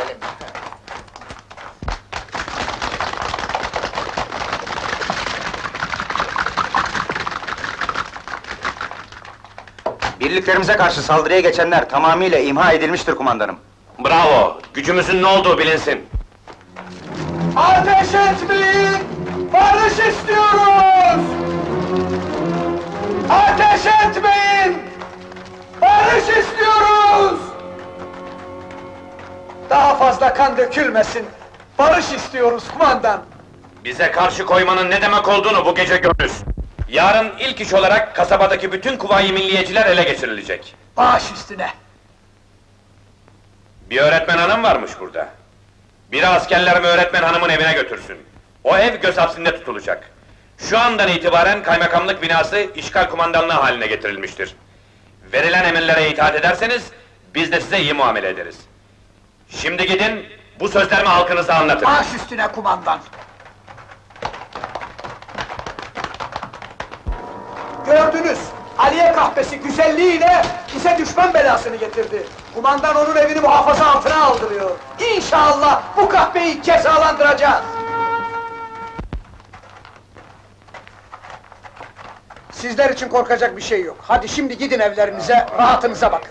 S12: Birliklerimize karşı saldırıya geçenler tamamıyla imha edilmiştir kumandanım.
S11: Bravo! Gücümüzün ne olduğu bilinsin.
S3: Ateş etmeyin! Barış istiyoruz! Ateş etmeyin! Barış istiyoruz! Daha fazla kan dökülmesin! Barış istiyoruz kumandan!
S11: Bize karşı koymanın ne demek olduğunu bu gece görürüz. Yarın ilk iş olarak kasabadaki bütün kuvayi milliyeciler ele geçirilecek.
S3: Baş üstüne!
S11: Bir öğretmen hanım varmış burada. Biri askerlerimi öğretmen hanımın evine götürsün. O ev göz hapsinde tutulacak. Şu andan itibaren kaymakamlık binası işgal kumandanlığı haline getirilmiştir. Verilen emirlere itaat ederseniz, biz de size iyi muamele ederiz. Şimdi gidin, bu sözlerimi halkınıza anlatın.
S3: Baş üstüne kumandan! Gördünüz, Aliye kahpesi güzelliğiyle bize düşman belasını getirdi. Kumandan onun evini muhafaza altına aldırıyor. İnşallah bu kahpeyi cezalandıracağız. Sizler için korkacak bir şey yok. Hadi şimdi gidin evlerinize, rahatınıza bakın.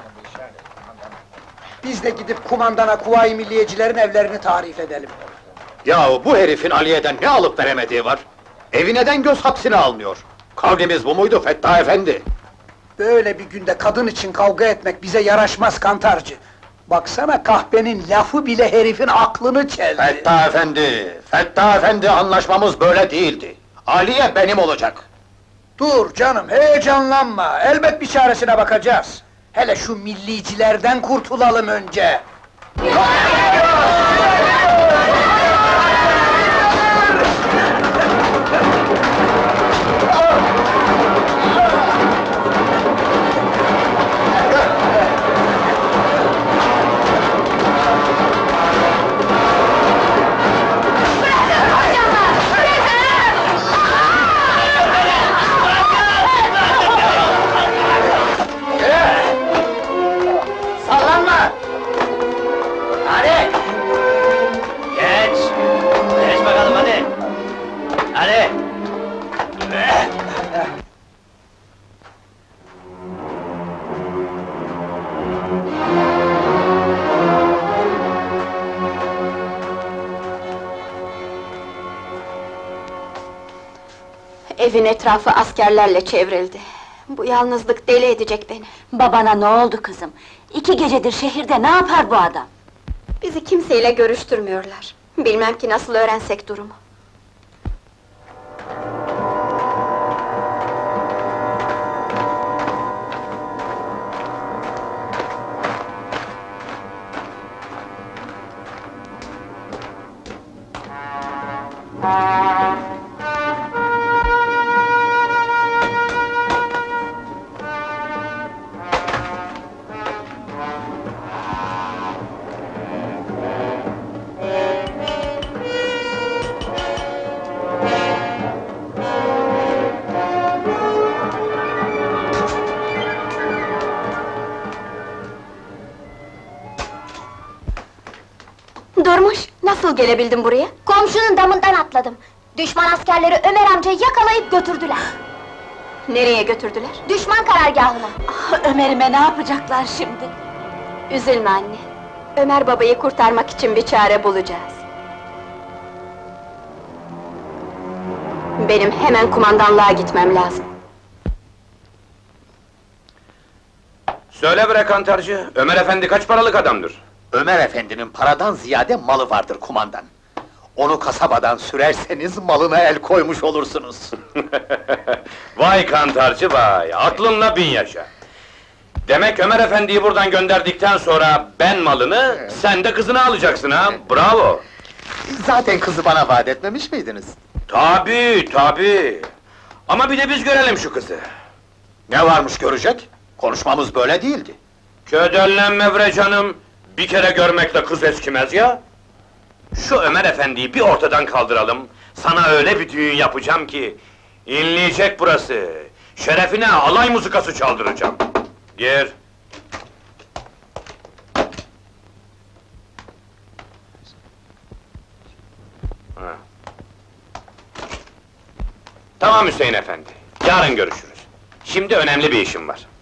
S3: Biz de gidip kumandana Kuvayi Milliyecilerin evlerini tarif edelim.
S8: Yahu bu herifin Aliye'den ne alıp veremediği var? Evi neden göz hapsine almıyor? Kavgimiz bu muydu Fettah Efendi?
S3: Böyle bir günde kadın için kavga etmek bize yaraşmaz kantarcı. Baksana kahpenin lafı bile herifin aklını çeldi.
S8: Fettah Efendi, Fettah Efendi anlaşmamız böyle değildi. Aliye benim olacak.
S3: Dur canım, heyecanlanma. Elbet bir çaresine bakacağız. Hele şu millicilerden kurtulalım önce.
S10: Sallanma! Hadi! Geç! Geç bakalım hadi! Hadi!
S1: Evin etrafı askerlerle çevrildi. Bu yalnızlık deli edecek beni.
S4: Babana ne oldu kızım? İki gecedir şehirde ne yapar bu adam?
S1: Bizi kimseyle görüştürmüyorlar. Bilmem ki nasıl öğrensek durumu. Durmuş, nasıl gelebildin buraya?
S7: Komşunun damından atladım. Düşman askerleri Ömer amcayı yakalayıp götürdüler.
S1: Nereye götürdüler?
S7: Düşman karargahına.
S4: Ah, Ömer'ime ne yapacaklar şimdi?
S1: Üzülme anne. Ömer babayı kurtarmak için bir çare bulacağız. Benim hemen kumandanlığa gitmem lazım.
S11: Söyle bre kantarcı, Ömer efendi kaç paralık adamdır?
S8: Ömer Efendi'nin paradan ziyade malı vardır kumandan. Onu kasabadan sürerseniz malına el koymuş olursunuz.
S11: Vay kantarcı vay, aklınla bin yaşa! Demek Ömer efendiyi buradan gönderdikten sonra ben malını, sen de kızını alacaksın ha, bravo!
S8: Zaten kızı bana vaat etmemiş miydiniz?
S11: Tabii, tabii! Ama bir de biz görelim şu kızı!
S8: Ne varmış görecek? Konuşmamız böyle değildi.
S11: Ködellenme bre canım! Bir kere görmekle kız eskimez ya! Şu Ömer efendiyi bir ortadan kaldıralım, sana öyle bir düğün yapacağım ki... ...inleyecek burası! Şerefine alay muzikası çaldıracağım! Gir! Ha. Tamam Hüseyin efendi, yarın görüşürüz. Şimdi önemli bir işim var.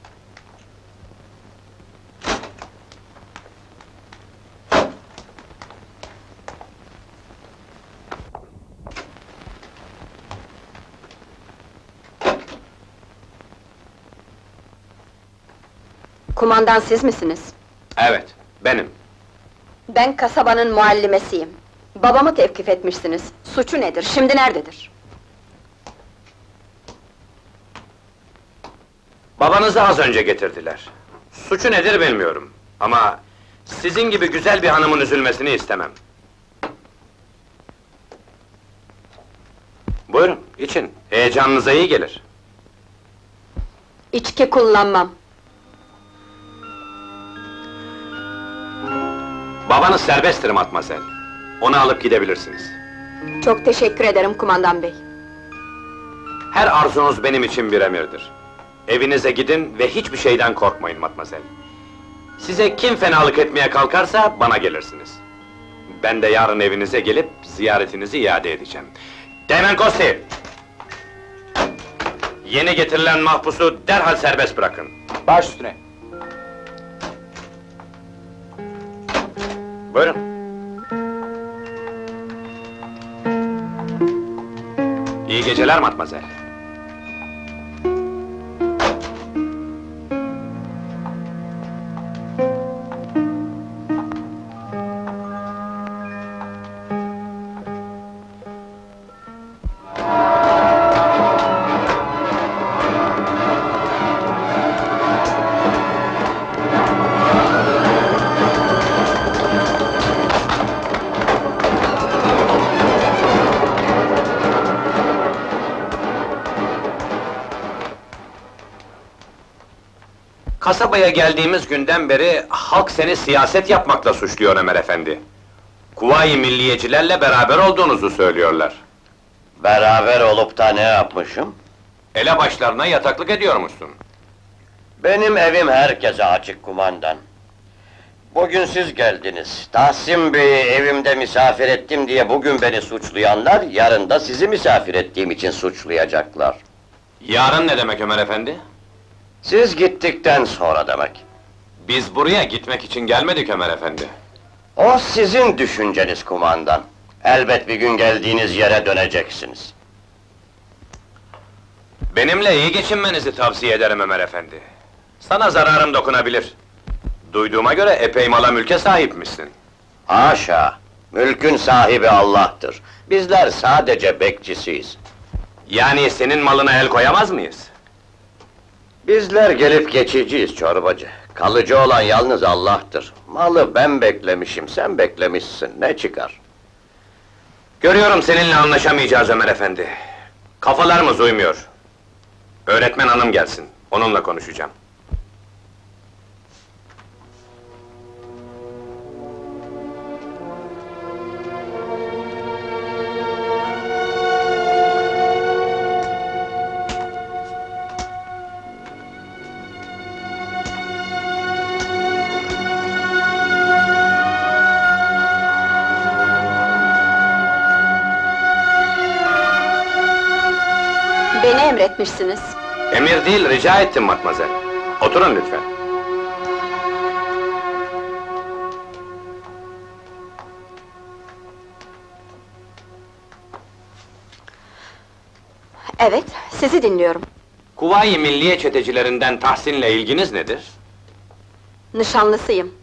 S1: Kumandan siz misiniz?
S11: Evet, benim.
S1: Ben kasabanın muallimesiyim. Babamı tevkif etmişsiniz. Suçu nedir, şimdi nerededir?
S11: Babanızı az önce getirdiler. Suçu nedir bilmiyorum. Ama... ...sizin gibi güzel bir hanımın üzülmesini istemem. Buyurun, için. Heyecanınıza iyi gelir.
S1: İçki kullanmam.
S11: Babanız serbesttir matmazel. Onu alıp gidebilirsiniz.
S1: Çok teşekkür ederim kumandan bey.
S11: Her arzunuz benim için bir emirdir. Evinize gidin ve hiçbir şeyden korkmayın matmazel. Size kim fenalık etmeye kalkarsa bana gelirsiniz. Ben de yarın evinize gelip ziyaretinizi iade edeceğim. Teğmen Kosti! Yeni getirilen mahpusu derhal serbest bırakın.
S12: Baş üstüne.
S11: Buyurun. İyi geceler matmazel. Kasabaya geldiğimiz günden beri halk seni siyaset yapmakla suçluyor Ömer efendi. Kuvayi milliyecilerle beraber olduğunuzu söylüyorlar.
S6: Beraber olup da ne yapmışım?
S11: Elebaşlarına yataklık ediyormuşsun.
S6: Benim evim herkese açık kumandan. Bugün siz geldiniz. Tahsin Bey'i evimde misafir ettim diye bugün beni suçlayanlar, yarın da sizi misafir ettiğim için suçlayacaklar.
S11: Yarın ne demek Ömer efendi?
S6: Siz gittikten sonra demek.
S11: Biz buraya gitmek için gelmedik Ömer efendi.
S6: O sizin düşünceniz kumandan. Elbet bir gün geldiğiniz yere döneceksiniz.
S11: Benimle iyi geçinmenizi tavsiye ederim Ömer efendi. Sana zararım dokunabilir. Duyduğuma göre epey mala mülke sahipmişsin.
S6: Haşa! Mülkün sahibi Allah'tır. Bizler sadece bekçisiyiz.
S11: Yani senin malına el koyamaz mıyız?
S6: Bizler gelip geçiciyiz çorbacı. Kalıcı olan yalnız Allah'tır. Malı ben beklemişim, sen beklemişsin, ne çıkar?
S11: Görüyorum seninle anlaşamayacağız Ömer efendi. Kafalarımız uymuyor. Öğretmen hanım gelsin, onunla konuşacağım.
S1: Beni emretmişsiniz.
S11: Emir değil, rica ettim matmazel. Oturun lütfen.
S1: Evet, sizi dinliyorum.
S11: Kuvayi Milliye çetecilerinden Tahsin'le ilginiz nedir?
S1: Nişanlısıyım.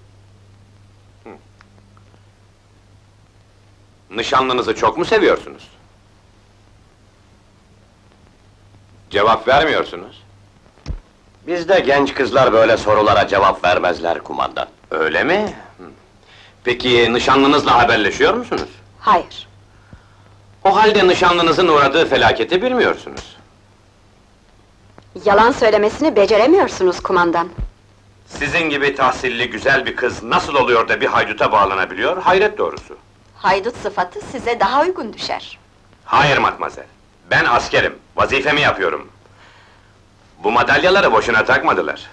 S11: Nişanlınızı çok mu seviyorsunuz? Cevap vermiyorsunuz.
S6: Bizde genç kızlar böyle sorulara cevap vermezler kumandan.
S11: Öyle mi? Peki nişanlınızla haberleşiyor musunuz?
S1: Hayır.
S11: O halde nişanlınızın uğradığı felaketi bilmiyorsunuz.
S1: Yalan söylemesini beceremiyorsunuz kumandan.
S11: Sizin gibi tahsilli güzel bir kız nasıl oluyor da bir hayduta bağlanabiliyor, hayret doğrusu.
S1: Haydut sıfatı size daha uygun düşer.
S11: Hayır matmazel, ben askerim, vazifemi yapıyorum. Bu madalyaları boşuna takmadılar.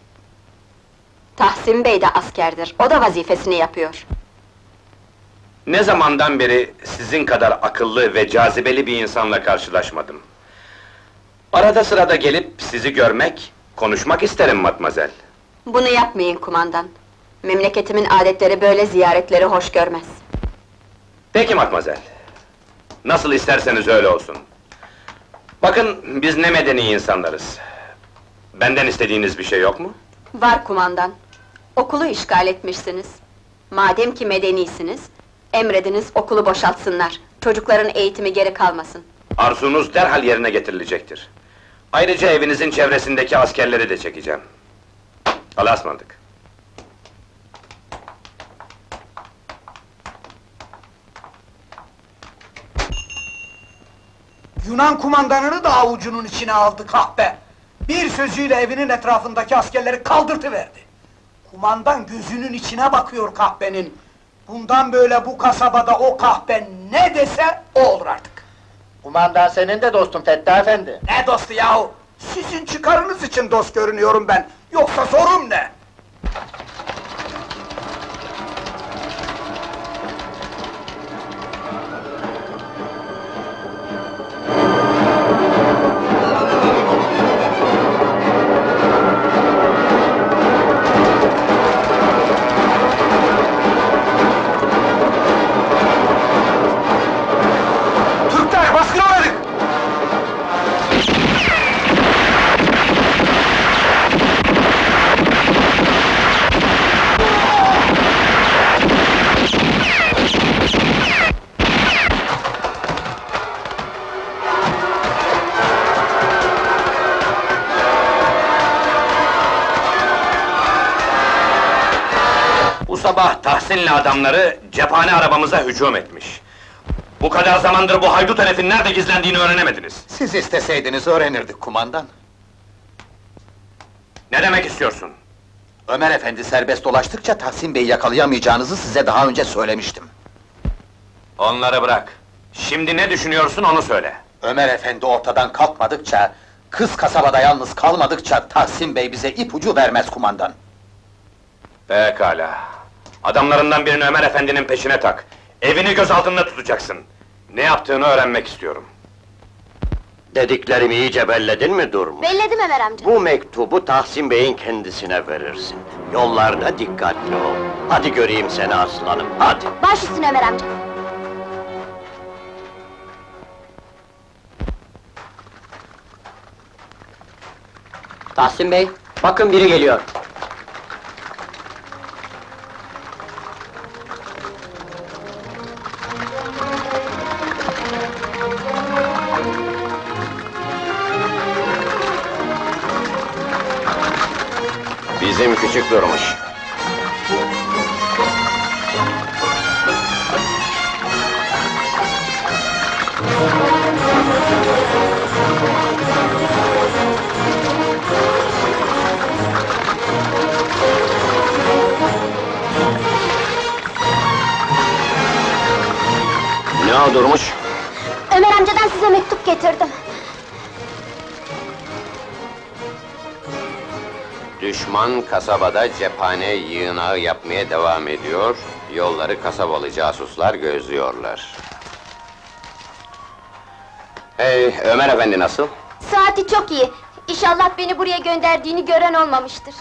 S1: Tahsin Bey de askerdir, o da vazifesini yapıyor.
S11: Ne zamandan beri sizin kadar akıllı ve cazibeli bir insanla karşılaşmadım. Arada sırada gelip sizi görmek, konuşmak isterim matmazel.
S1: Bunu yapmayın kumandan. Memleketimin adetleri böyle ziyaretleri hoş görmez.
S11: Peki matmazel. Nasıl isterseniz öyle olsun. Bakın, biz ne medeni insanlarız. Benden istediğiniz bir şey yok mu?
S1: Var kumandan. Okulu işgal etmişsiniz. Madem ki medenisiniz, emrediniz okulu boşaltsınlar. Çocukların eğitimi geri kalmasın.
S11: Arzunuz derhal yerine getirilecektir. Ayrıca evinizin çevresindeki askerleri de çekeceğim. Allah'a ısmarladık.
S3: Yunan kumandanını da avucunun içine aldı kahpe! Bir sözüyle evinin etrafındaki askerleri kaldırtıverdi. Kumandan gözünün içine bakıyor kahpenin. Bundan böyle bu kasabada o kahpe ne dese o olur artık.
S9: Kumandan senin de dostun Fettah Efendi.
S3: Ne dostu yahu? Sizin çıkarınız için dost görünüyorum ben. Yoksa sorum ne? Türkler baskına uğradık!
S11: sabah Tahsin'le adamları cephane arabamıza hücum etmiş. Bu kadar zamandır bu haydut herifin nerede gizlendiğini öğrenemediniz.
S8: Siz isteseydiniz öğrenirdik kumandan.
S11: Ne demek istiyorsun?
S8: Ömer Efendi serbest dolaştıkça Tahsin Bey'i yakalayamayacağınızı size daha önce söylemiştim.
S11: Onları bırak. Şimdi ne düşünüyorsun onu söyle.
S8: Ömer Efendi ortadan kalkmadıkça, kız kasabada yalnız kalmadıkça Tahsin Bey bize ipucu vermez kumandan.
S11: Pekala. Adamlarından birini Ömer Efendi'nin peşine tak. Evini göz altında tutacaksın. Ne yaptığını öğrenmek istiyorum.
S6: Dediklerimi iyice belledin mi Durmuş?
S7: Belledim Ömer amca.
S6: Bu mektubu Tahsin Bey'in kendisine verirsin. Yollarda dikkatli ol. Hadi göreyim seni aslanım, hadi!
S7: Baş üstüne Ömer amca.
S14: Tahsin Bey, bakın biri geliyor.
S2: Bizim küçük Durmuş. Ne o Durmuş?
S7: Ömer amcadan size mektup getirdim.
S2: Düşman kasabada cephane yığınağı yapmaya devam ediyor, yolları kasabalı casuslar gözlüyorlar. Hey, Ömer Efendi nasıl?
S7: Saati çok iyi. İnşallah beni buraya gönderdiğini gören olmamıştır.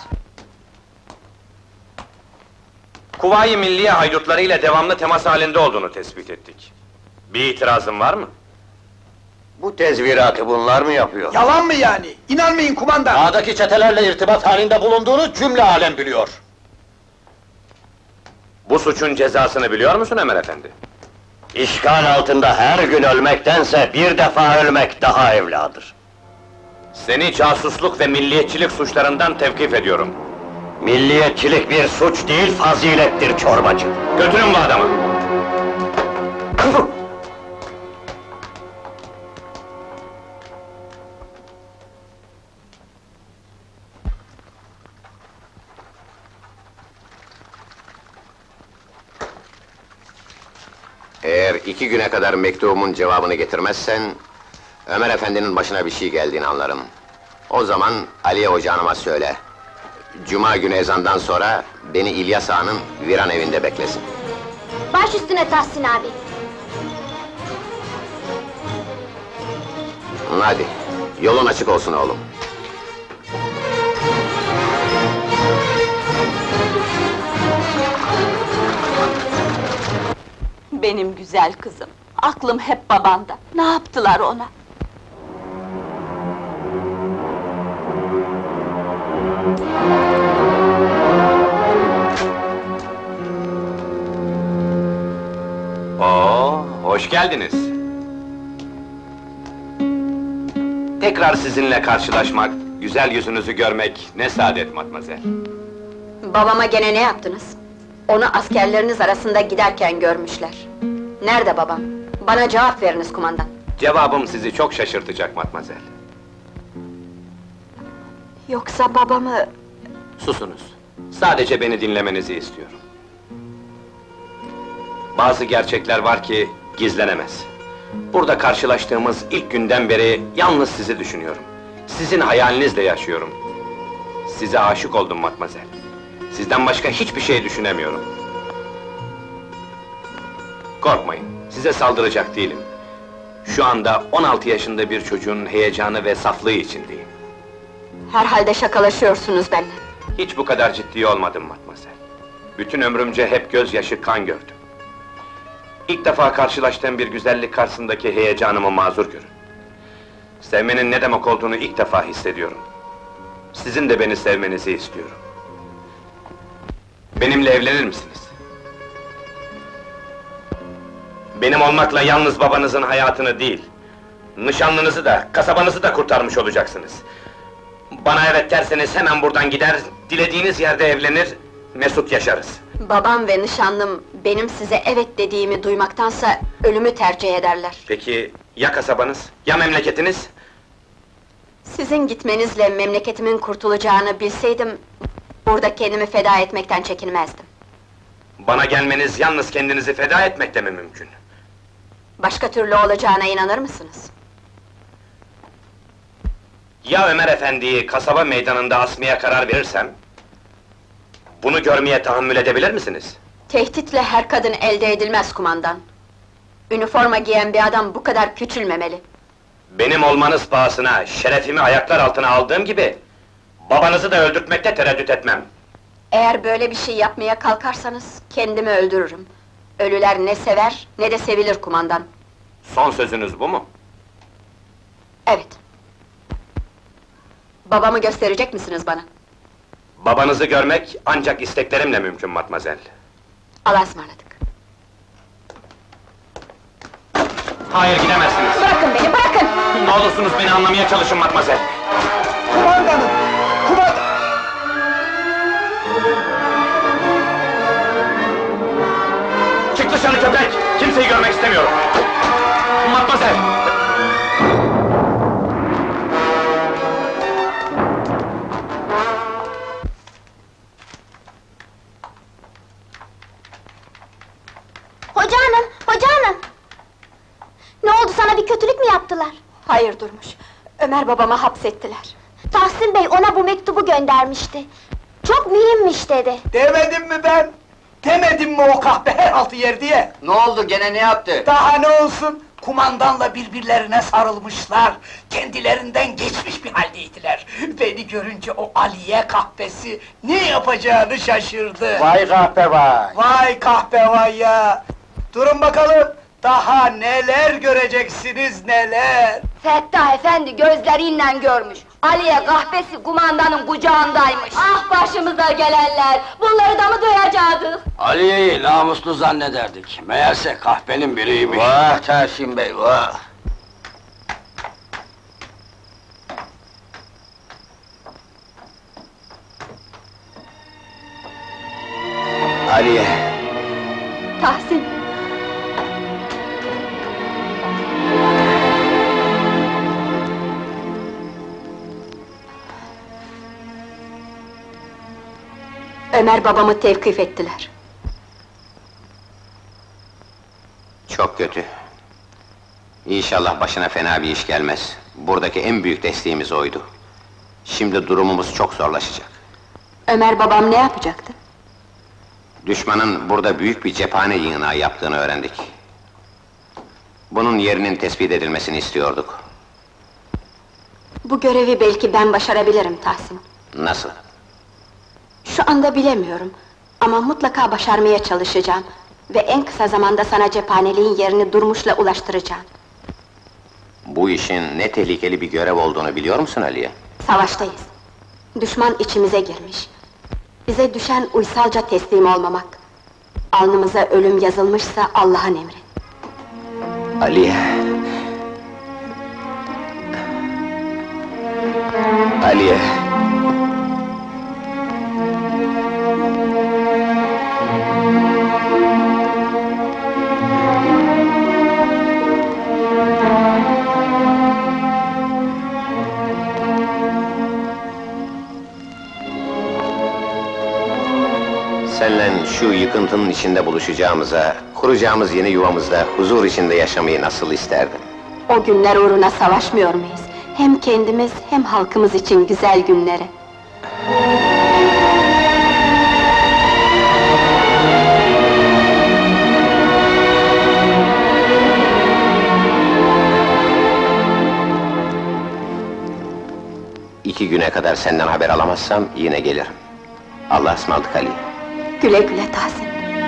S11: Kuvayi Milliye haydutları ile devamlı temas halinde olduğunu tespit ettik. Bir itirazın var mı?
S6: Bu tezviratı bunlar mı yapıyor?
S3: Yalan mı yani? İnanmayın kumandan!
S8: Dağdaki çetelerle irtibat halinde bulunduğunu cümle alem biliyor.
S11: Bu suçun cezasını biliyor musun Ömer Efendi?
S6: İşgal altında her gün ölmektense bir defa ölmek daha evladır.
S11: Seni casusluk ve milliyetçilik suçlarından tevkif ediyorum.
S6: Milliyetçilik bir suç değil, fazilettir çorbacı.
S11: Götürün bu adamı!
S2: Eğer iki güne kadar mektubumun cevabını getirmezsen, Ömer Efendi'nin başına bir şey geldiğini anlarım. O zaman Aliye Hoca Hanım'a söyle. Cuma günü ezandan sonra beni İlyas Ağa'nın viran evinde beklesin.
S7: Baş üstüne Tahsin abi.
S2: Hadi, yolun açık olsun oğlum.
S4: Benim güzel kızım, aklım hep babanda. Ne yaptılar ona?
S11: Oo, hoş geldiniz. Tekrar sizinle karşılaşmak, güzel yüzünüzü görmek ne saadet matmazel.
S1: Babama gene ne yaptınız? Onu askerleriniz arasında giderken görmüşler. Nerede babam? Bana cevap veriniz kumandan.
S11: Cevabım sizi çok şaşırtacak matmazel.
S1: Yoksa babamı...
S11: Susunuz. Sadece beni dinlemenizi istiyorum. Bazı gerçekler var ki gizlenemez. Burada karşılaştığımız ilk günden beri yalnız sizi düşünüyorum. Sizin hayalinizle yaşıyorum. Size aşık oldum matmazel. Sizden başka hiçbir şey düşünemiyorum. Korkmayın, size saldıracak değilim. Şu anda on altı yaşında bir çocuğun heyecanı ve saflığı içindeyim.
S1: Herhalde şakalaşıyorsunuz benimle.
S11: Hiç bu kadar ciddi olmadım matmazel. Bütün ömrümce hep gözyaşı, kan gördüm. İlk defa karşılaştığım bir güzellik karşısındaki heyecanımı mazur görün. Sevmenin ne demek olduğunu ilk defa hissediyorum. Sizin de beni sevmenizi istiyorum. Benimle evlenir misiniz? Benim olmakla yalnız babanızın hayatını değil, nişanlınızı da, kasabanızı da kurtarmış olacaksınız. Bana evet derseniz hemen buradan gider, dilediğiniz yerde evlenir, mesut yaşarız.
S1: Babam ve nişanlım benim size evet dediğimi duymaktansa ölümü tercih ederler.
S11: Peki ya kasabanız, ya memleketiniz?
S1: Sizin gitmenizle memleketimin kurtulacağını bilseydim, burada kendimi feda etmekten çekinmezdim.
S11: Bana gelmeniz yalnız kendinizi feda etmekte mi mümkün?
S1: Başka türlü olacağına inanır mısınız?
S11: Ya Ömer Efendi'yi kasaba meydanında asmaya karar verirsem? Bunu görmeye tahammül edebilir misiniz?
S1: Tehditle her kadın elde edilmez kumandan. Üniforma giyen bir adam bu kadar küçülmemeli.
S11: Benim olmanız pahasına, şerefimi ayaklar altına aldığım gibi... ...babanızı da öldürtmekte tereddüt etmem.
S1: Eğer böyle bir şey yapmaya kalkarsanız, kendimi öldürürüm. Ölüler ne sever, ne de sevilir kumandan.
S11: Son sözünüz bu mu?
S1: Evet. Babamı gösterecek misiniz bana?
S11: Babanızı görmek ancak isteklerimle mümkün matmazel.
S1: Allah'a ısmarladık.
S11: Hayır, gidemezsiniz.
S1: Bırakın beni, bırakın!
S11: Ne olursunuz beni anlamaya çalışın matmazel.
S3: Kumandanım! Kumandan!
S11: Çık dışarı köpek! Kimseyi görmek istemiyorum! Matmazel!
S7: Hoca hanım, hoca hanım! Ne oldu, sana bir kötülük mü yaptılar?
S1: Hayır Durmuş, Ömer babama hapsettiler.
S7: Tahsin Bey ona bu mektubu göndermişti. Çok mühimmiş dedi.
S3: Demedim mi ben? Demedim mi o kahpe her altı yer diye?
S5: Ne oldu, gene ne yaptı?
S3: Daha ne olsun? Kumandanla birbirlerine sarılmışlar. Kendilerinden geçmiş bir haldeydiler. Beni görünce o Aliye kahpesi ne yapacağını şaşırdı.
S5: Vay kahpe vay!
S3: Vay kahpe vay ya! Durun bakalım, daha neler göreceksiniz neler!
S7: Fettah efendi gözleriyle görmüş. Aliye kahpesi kumandanın kucağındaymış. Ah başımıza gelenler! Bunları da mı duyacaktık?
S10: Aliye'yi namuslu zannederdik. Meğerse kahpenin biriymiş.
S5: Vah Tahsin Bey, vah!
S2: Aliye,
S1: Tahsin! Ömer babamı tevkif ettiler.
S2: çok kötü. İnşallah başına fena bir iş gelmez. Buradaki en büyük desteğimiz oydu. Şimdi durumumuz çok zorlaşacak.
S1: Ömer babam ne yapacaktı?
S2: Düşmanın burada büyük bir cephane yığınağı yaptığını öğrendik. Bunun yerinin tespit edilmesini istiyorduk.
S1: Bu görevi belki ben başarabilirim Tahsin.
S2: Nasıl?
S1: Şu anda bilemiyorum. Ama mutlaka başarmaya çalışacağım. Ve en kısa zamanda sana cephaneliğin yerini Durmuş'la ulaştıracağım.
S2: Bu işin ne tehlikeli bir görev olduğunu biliyor musun Aliye?
S1: Savaştayız. Düşman içimize girmiş. Bize düşen uysalca teslim olmamak. Alnımıza ölüm yazılmışsa Allah'ın emri.
S2: Aliye... Aliye... Seninle şu yıkıntının içinde buluşacağımıza, kuracağımız yeni yuvamızda huzur içinde yaşamayı nasıl isterdim?
S1: O günler uğruna savaşmıyor muyuz? Hem kendimiz hem halkımız için güzel günlere.
S2: İki güne kadar senden haber alamazsam yine gelirim. Allah'a ısmarladık Ali.
S1: Güle güle Tahsin.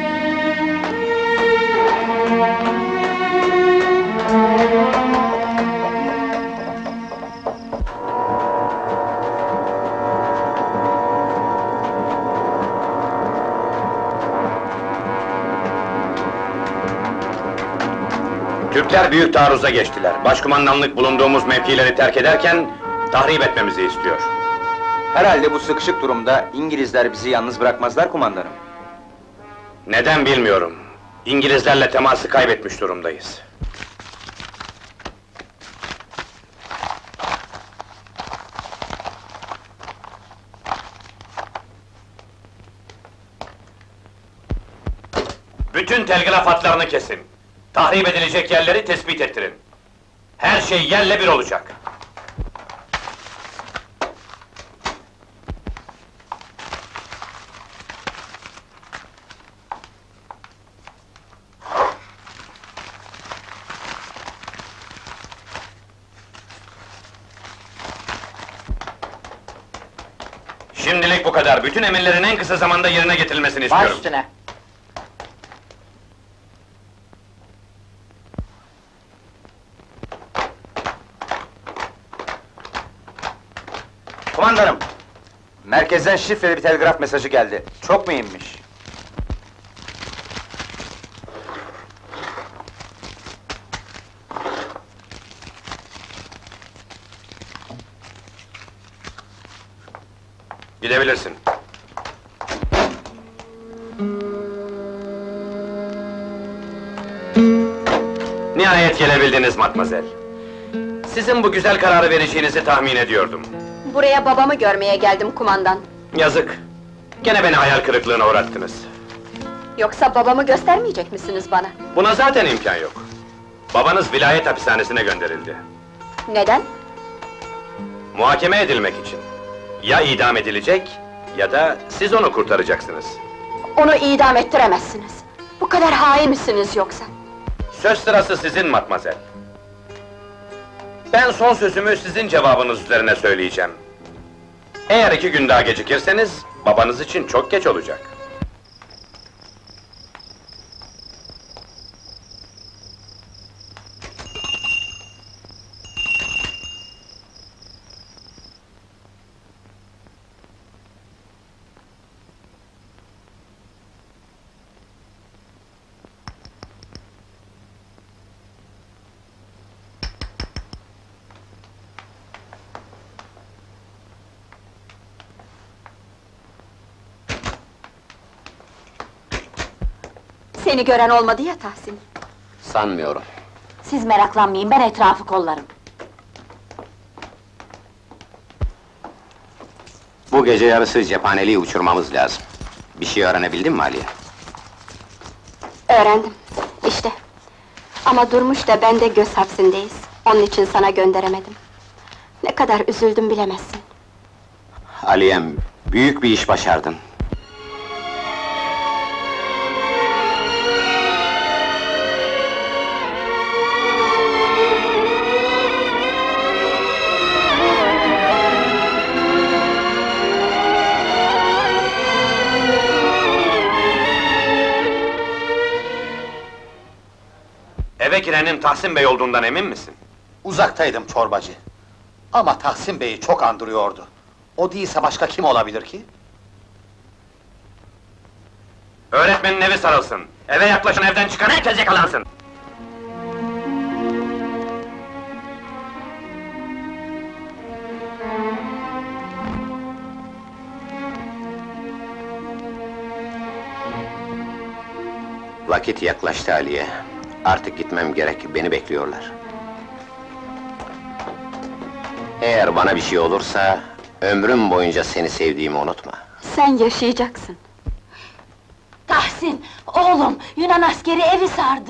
S11: Türkler büyük taarruza geçtiler. Başkumandanlık bulunduğumuz mevkileri terk ederken... ...tahrip etmemizi istiyor.
S12: Herhalde bu sıkışık durumda İngilizler bizi yalnız bırakmazlar kumandanım.
S11: Neden bilmiyorum. İngilizlerle teması kaybetmiş durumdayız. Bütün telgraf hatlarını kesin. Tahrip edilecek yerleri tespit ettirin. Her şey yerle bir olacak. Şimdilik bu kadar. Bütün emirlerin en kısa zamanda yerine getirilmesini istiyorum.
S14: Baş üstüne.
S12: Kumandanım! Merkezden şifreli bir telgraf mesajı geldi. Çok mühimmiş.
S11: Gidebilirsin. Nihayet gelebildiniz matmazel. Sizin bu güzel kararı vereceğinizi tahmin ediyordum.
S1: Buraya babamı görmeye geldim kumandan.
S11: Yazık. Gene beni hayal kırıklığına uğrattınız.
S1: Yoksa babamı göstermeyecek misiniz bana?
S11: Buna zaten imkan yok. Babanız vilayet hapishanesine gönderildi.
S1: Neden?
S11: Muhakeme edilmek için. Ya idam edilecek, ya da siz onu kurtaracaksınız.
S1: Onu idam ettiremezsiniz. Bu kadar hain misiniz yoksa?
S11: Söz sırası sizin matmazel. Ben son sözümü sizin cevabınız üzerine söyleyeceğim. Eğer iki gün daha gecikirseniz, babanız için çok geç olacak.
S4: Seni gören olmadı ya Tahsin.
S2: Sanmıyorum.
S4: Siz meraklanmayın, ben etrafı kollarım.
S2: Bu gece yarısı cephaneliği uçurmamız lazım. Bir şey öğrenebildin mi Aliye?
S1: Öğrendim, işte. Ama Durmuş da ben de göz hapsindeyiz. Onun için sana gönderemedim. Ne kadar üzüldüm bilemezsin.
S2: Aliyem, büyük bir iş başardın.
S11: Eve girenin Tahsin Bey olduğundan emin misin?
S8: Uzaktaydım çorbacı. Ama Tahsin Bey'i çok andırıyordu. O değilse başka kim olabilir ki?
S11: Öğretmenin evi sarılsın. Eve yaklaşan evden çıkan herkes yakalansın.
S2: Vakit yaklaştı Aliye. Artık gitmem gerek, beni bekliyorlar. Eğer bana bir şey olursa, ömrüm boyunca seni sevdiğimi unutma.
S1: Sen yaşayacaksın.
S4: Tahsin, oğlum, Yunan askeri evi sardı.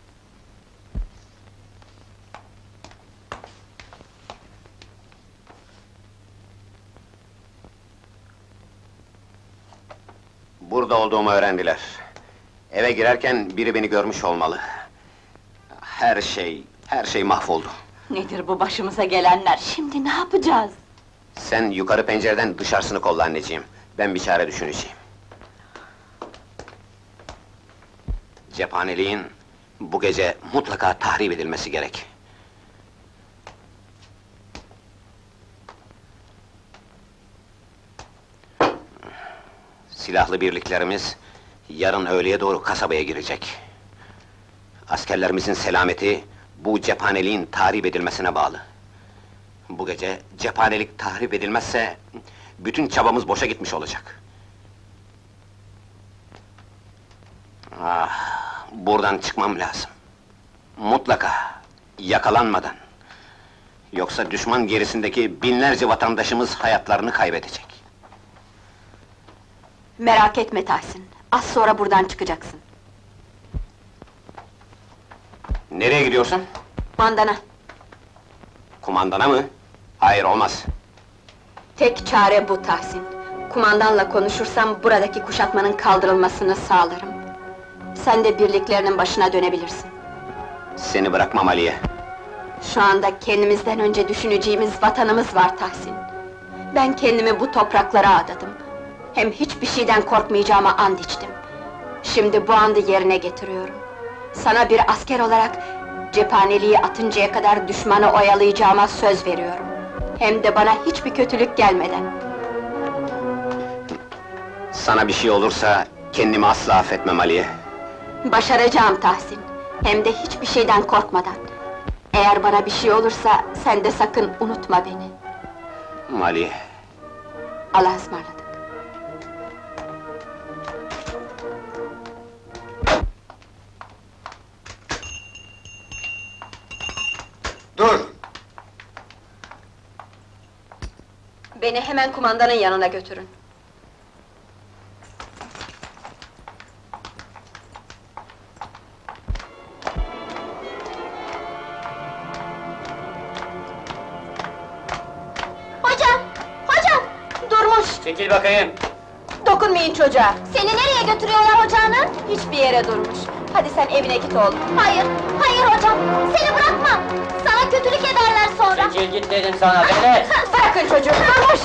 S2: Burada olduğumu öğrendiler. Eve girerken biri beni görmüş olmalı. Her şey, her şey mahvoldu.
S4: Nedir bu başımıza gelenler, şimdi ne yapacağız?
S2: Sen yukarı pencereden dışarısını kolla anneciğim. Ben bir çare düşüneceğim. Cephaneliğin bu gece mutlaka tahrip edilmesi gerek. Silahlı birliklerimiz yarın öğleye doğru kasabaya girecek. Askerlerimizin selameti bu cephaneliğin tahrip edilmesine bağlı. Bu gece cephanelik tahrip edilmezse bütün çabamız boşa gitmiş olacak. Ah, buradan çıkmam lazım. Mutlaka, yakalanmadan. Yoksa düşman gerisindeki binlerce vatandaşımız hayatlarını kaybedecek.
S1: Merak etme Tahsin, az sonra buradan çıkacaksın.
S2: Nereye gidiyorsun?
S1: Mandana,
S2: Kumandana mı? Hayır, olmaz.
S1: tek çare bu Tahsin. Kumandanla konuşursam buradaki kuşatmanın kaldırılmasını sağlarım. Sen de birliklerinin başına dönebilirsin.
S2: Seni bırakmam Aliye.
S1: Şu anda kendimizden önce düşüneceğimiz vatanımız var Tahsin. Ben kendimi bu topraklara adadım. Hem hiçbir şeyden korkmayacağıma and içtim. Şimdi bu andı yerine getiriyorum. Sana bir asker olarak cephaneliği atıncaya kadar düşmanı oyalayacağıma söz veriyorum. Hem de bana hiçbir kötülük gelmeden.
S2: Sana bir şey olursa kendimi asla affetmem Aliye.
S1: Başaracağım Tahsin. Hem de hiçbir şeyden korkmadan. Eğer bana bir şey olursa sen de sakın unutma beni.
S2: Aliye.
S1: Allah'a ısmarladık.
S3: Dur!
S1: Beni hemen kumandanın yanına götürün.
S7: Hocam! Hocam!
S1: Durmuş!
S14: Çekil bakayım!
S1: Dokunmayın çocuğa!
S7: Seni nereye götürüyorlar hocanın?
S1: Hiçbir yere durmuş. Hadi sen evine git oğlum.
S7: Hayır, hayır hocam! Seni bırakmam! Sana kötülük ederler sonra!
S14: Çekil git dedim sana, velet!
S1: Bırakın çocuğu, durmuş!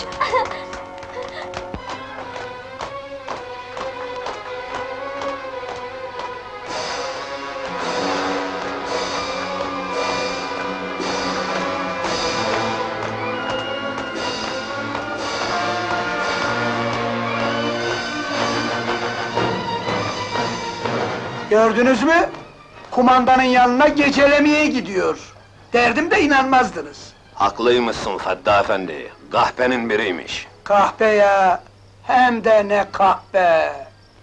S3: Gördünüz mü? Kumandanın yanına gecelemeye gidiyor. Derdim de inanmazdınız.
S2: Haklıymışsın Fettah Efendi. Kahpenin biriymiş.
S3: Kahpe ya! Hem de ne kahpe!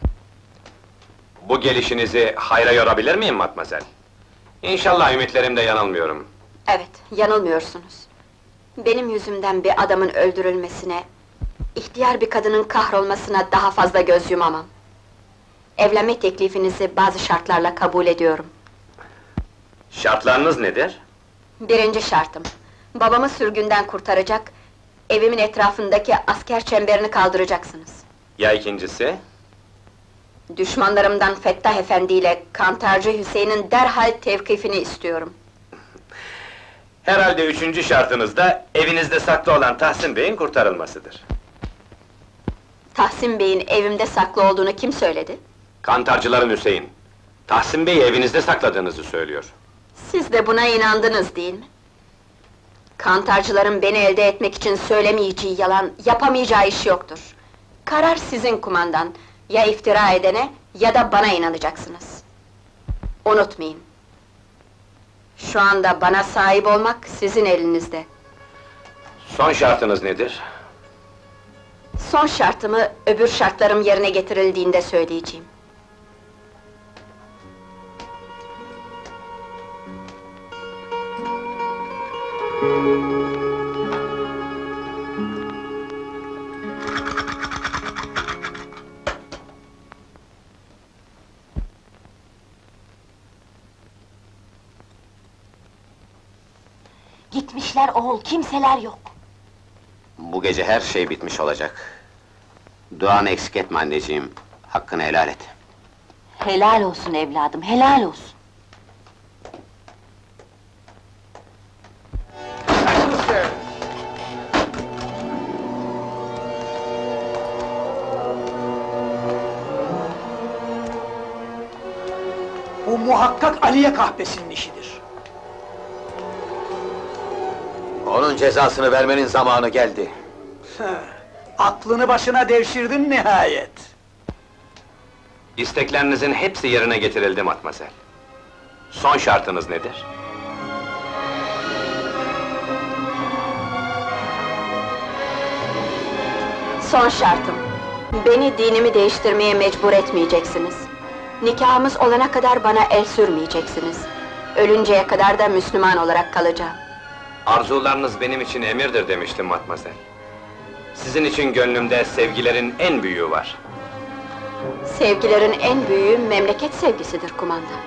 S11: Bu gelişinizi hayra yorabilir miyim matmazel? İnşallah ümitlerimde yanılmıyorum.
S1: Evet, yanılmıyorsunuz. Benim yüzümden bir adamın öldürülmesine, ihtiyar bir kadının kahrolmasına daha fazla göz yumamam. Evlenme teklifinizi bazı şartlarla kabul ediyorum.
S11: Şartlarınız nedir?
S1: Birinci şartım, babamı sürgünden kurtaracak, evimin etrafındaki asker çemberini kaldıracaksınız.
S11: Ya ikincisi?
S1: Düşmanlarımdan Fettah Efendi ile Kantarcı Hüseyin'in derhal tevkifini istiyorum.
S11: Herhalde üçüncü şartınız da evinizde saklı olan Tahsin Bey'in kurtarılmasıdır.
S1: Tahsin Bey'in evimde saklı olduğunu kim söyledi?
S11: Kantarcıların Hüseyin. Tahsin Bey'i evinizde sakladığınızı söylüyor.
S1: Siz de buna inandınız değil mi? Kantarcıların beni elde etmek için söylemeyeceği yalan, yapamayacağı iş yoktur. Karar sizin kumandan, ya iftira edene ya da bana inanacaksınız. Unutmayın. Şu anda bana sahip olmak sizin elinizde.
S11: Son şartınız nedir?
S1: Son şartımı öbür şartlarım yerine getirildiğinde söyleyeceğim.
S4: Gitmişler oğul, kimseler yok.
S2: Bu gece her şey bitmiş olacak. Duanı eksik etme anneciğim. Hakkını helal et.
S4: Helal olsun evladım, helal olsun.
S3: Bu muhakkak Aliye kahpesinin işidir.
S8: Onun cezasını vermenin zamanı geldi.
S3: Heh, aklını başına devşirdin nihayet.
S11: İsteklerinizin hepsi yerine getirildi matmazel. Son şartınız nedir?
S1: Son şartım, beni dinimi değiştirmeye mecbur etmeyeceksiniz. Nikahımız olana kadar bana el sürmeyeceksiniz. Ölünceye kadar da Müslüman olarak kalacağım.
S11: Arzularınız benim için emirdir demiştim Matmazel. Sizin için gönlümde sevgilerin en büyüğü var.
S1: Sevgilerin en büyüğü memleket sevgisidir kumandan.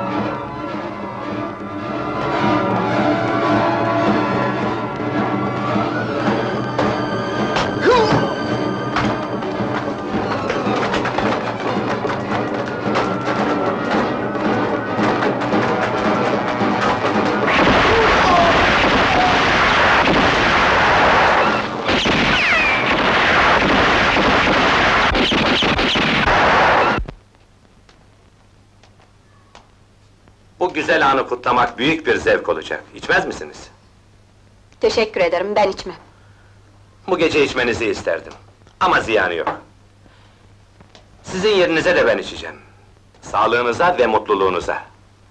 S11: Bu güzel anı kutlamak büyük bir zevk olacak. İçmez misiniz?
S1: Teşekkür ederim, ben içmem.
S11: Bu gece içmenizi isterdim. Ama ziyanı yok. Sizin yerinize de ben içeceğim. Sağlığınıza ve mutluluğunuza.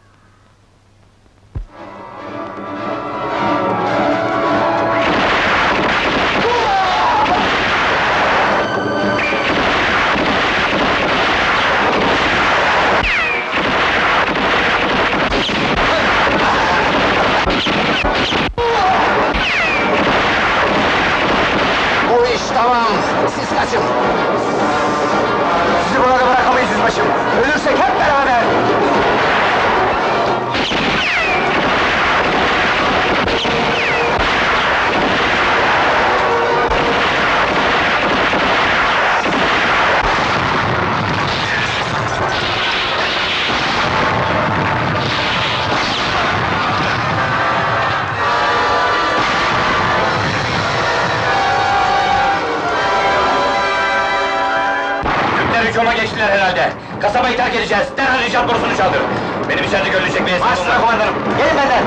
S2: Bu iş tamam, siz kaçın! Sizi burada bırakamayız yüzbaşım! Ölürsek hep beraber!
S11: Hücuma geçtiler herhalde. Kasabayı terk edeceğiz. Derhal ricat borusunu çaldır. Benim içeride görülecek bir hesabım var. Asla kumandanım. Gelin benden.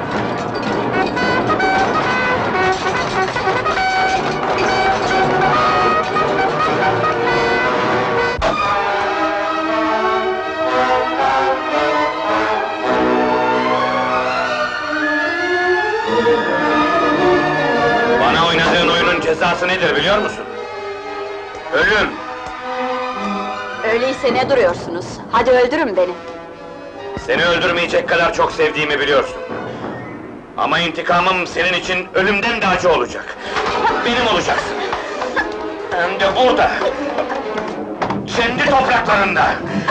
S11: Bana oynadığın oyunun cezası nedir biliyor musun? Ölüm!
S1: Öyleyse ne duruyorsunuz? Hadi öldürün beni!
S11: Seni öldürmeyecek kadar çok sevdiğimi biliyorsun. Ama intikamım senin için ölümden de acı olacak. Benim olacaksın. Hem de burada! Kendi topraklarında!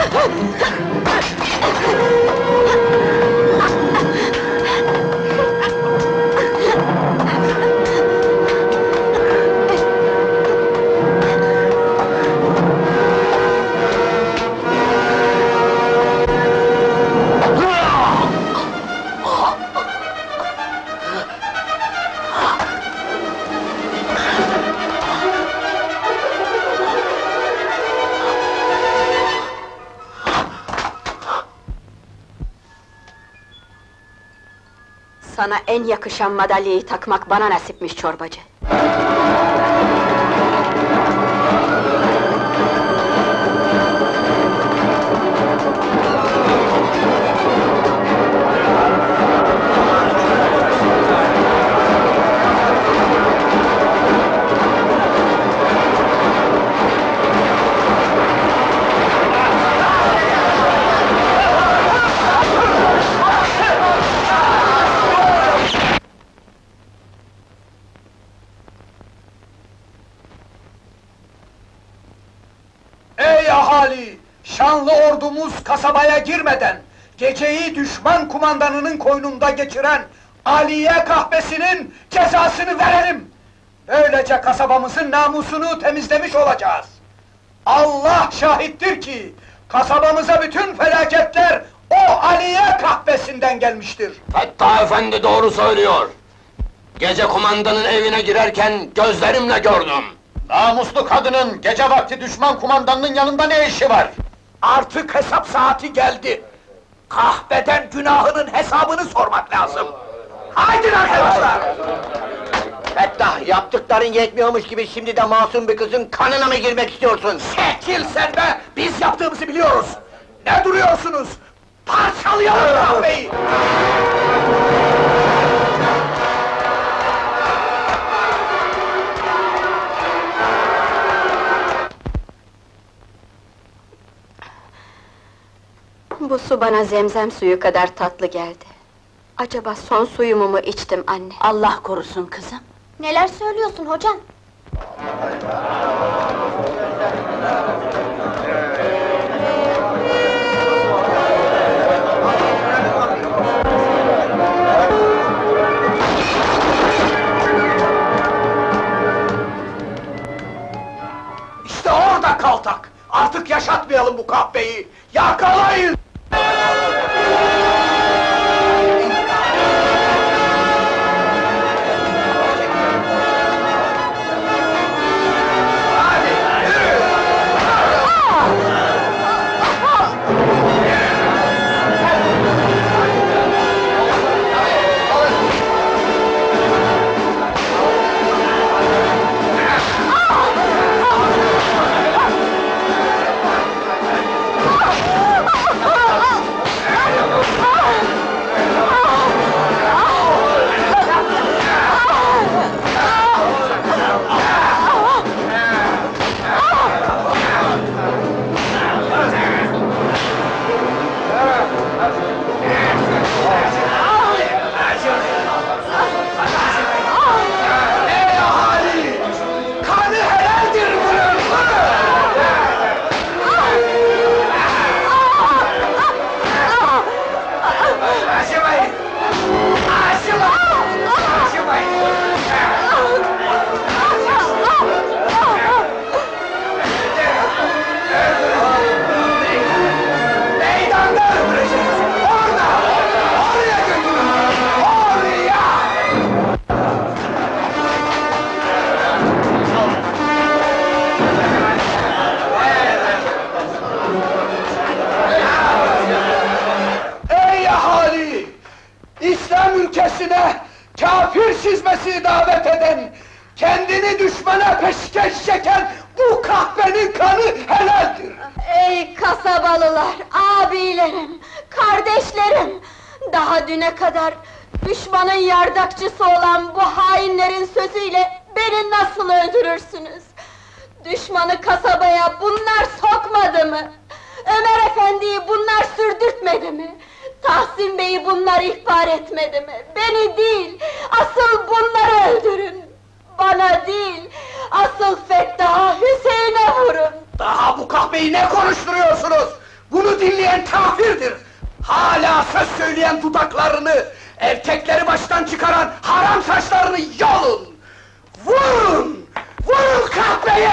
S1: Sana en yakışan madalyayı takmak bana nasipmiş çorbacı.
S3: Ey ahali! Şanlı ordumuz kasabaya girmeden, geceyi düşman kumandanının koynunda geçiren Aliye kahpesinin cezasını verelim! Böylece kasabamızın namusunu temizlemiş olacağız! Allah şahittir ki, kasabamıza bütün felaketler o Aliye kahpesinden gelmiştir!
S5: Fettah Efendi doğru söylüyor. Gece kumandanın evine girerken gözlerimle gördüm.
S8: Namuslu kadının gece vakti düşman kumandanının yanında ne işi var?
S3: Artık hesap saati geldi! Kahpeden günahının hesabını sormak lazım! Haydi arkadaşlar!
S5: Fettah, yaptıkların yetmiyormuş gibi şimdi de masum bir kızın kanına mı girmek istiyorsun?
S3: Çekil sen be! Biz yaptığımızı biliyoruz! Ne duruyorsunuz? Parçalayalım kahveyi!
S1: Su bana zemzem suyu kadar tatlı geldi. Acaba son suyumu mu içtim anne?
S4: Allah korusun kızım.
S7: Neler söylüyorsun hocam?
S3: İşte orada kaltak! Artık yaşatmayalım bu kahpeyi! Yakalayın! Kafir çizmesi davet eden, kendini düşmana peşkeş çeken bu kahpenin kanı helaldir!
S1: Ey kasabalılar, abilerim, kardeşlerim! Daha düne kadar düşmanın yardakçısı olan bu hainlerin sözüyle beni nasıl öldürürsünüz? Düşmanı kasabaya bunlar sokmadı mı? Ömer Efendi'yi bunlar sürdürtmedi mi? Tahsin Bey'i bunlar ihbar etmedi mi? Beni değil, asıl bunları öldürün! Bana değil, asıl Fettah'a, Hüseyin'e vurun!
S3: Daha bu kahpeyi ne konuşturuyorsunuz? Bunu dinleyen kafirdir! Hala söz söyleyen dudaklarını, erkekleri baştan çıkaran haram saçlarını yolun! Vurun! Vurun kahpeye!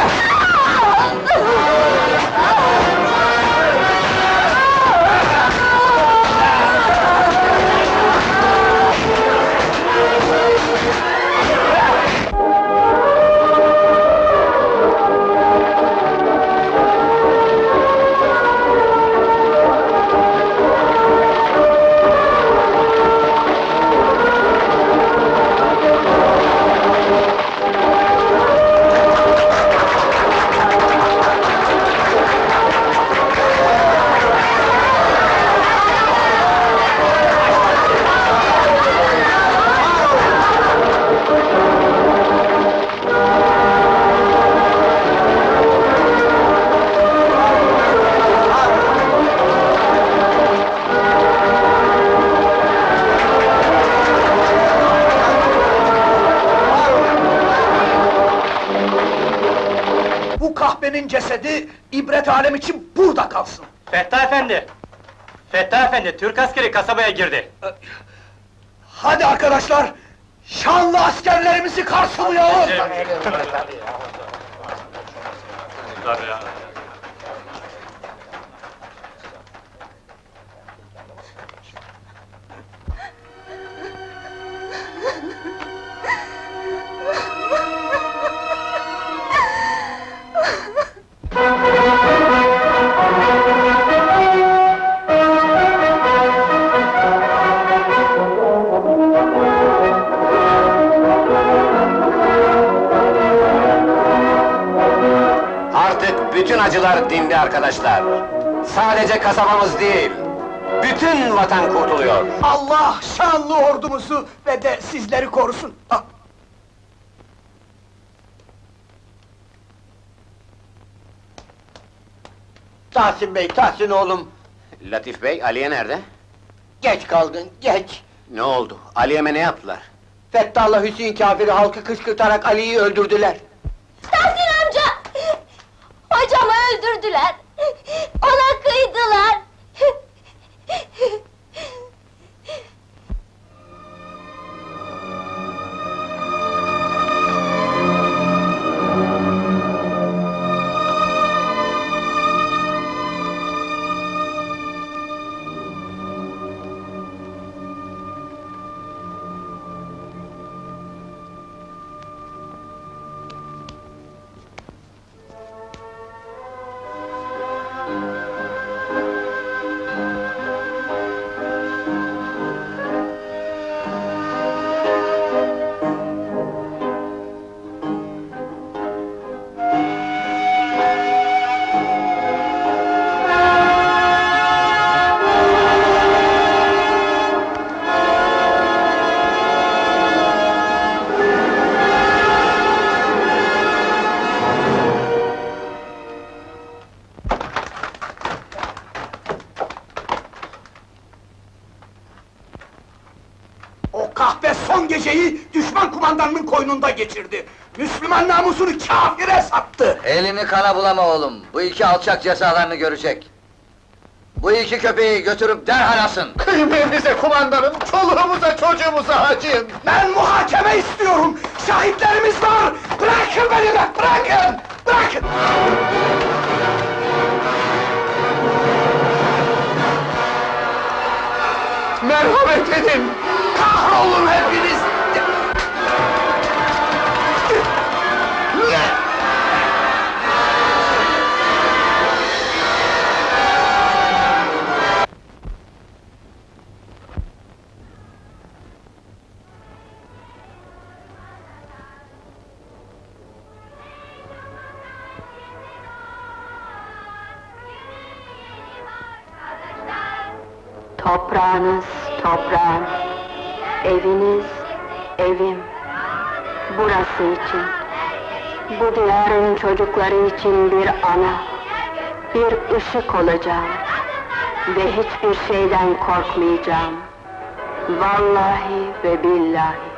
S3: Kahpenin cesedi ibret alem için burada kalsın.
S12: Fettah Efendi! Fettah Efendi, Türk askeri kasabaya girdi.
S3: Hadi arkadaşlar, şanlı askerlerimizi karşılayalım!
S2: Bütün acılar dindi arkadaşlar. Sadece kasabamız değil, bütün vatan kurtuluyor.
S3: Allah şanlı ordumuzu ve de sizleri korusun. Ah.
S5: Tahsin Bey, Tahsin oğlum!
S2: Latif Bey, Aliye nerede?
S5: Geç kaldın, geç!
S2: Ne oldu? Aliye'me ne yaptılar?
S5: Fettah'la Hüseyin kafiri halkı kışkırtarak Ali'yi öldürdüler.
S7: Tahsin amca! Hocamı öldürdüler! Ona kıydılar!
S3: O kahpe son geceyi düşman kumandanının koynunda geçirdi. Müslüman namusunu kâfire sattı.
S9: Elini kana bulama oğlum, bu iki alçak cezalarını görecek. Bu iki köpeği götürüp derhal asın!
S3: Kıymetinize kumandanım, çoluğumuza çocuğumuza acıyın! Ben muhakeme istiyorum! Şahitlerimiz var! Bırakın beni de, bırakın! Bırakın! Merhamet edin! Kahrolun hepiniz!
S1: Toprağınız toprağım, eviniz evim. Burası için, bu diyarın çocukları için bir ana, bir ışık olacağım. Ve hiçbir şeyden korkmayacağım. Vallahi ve billahi.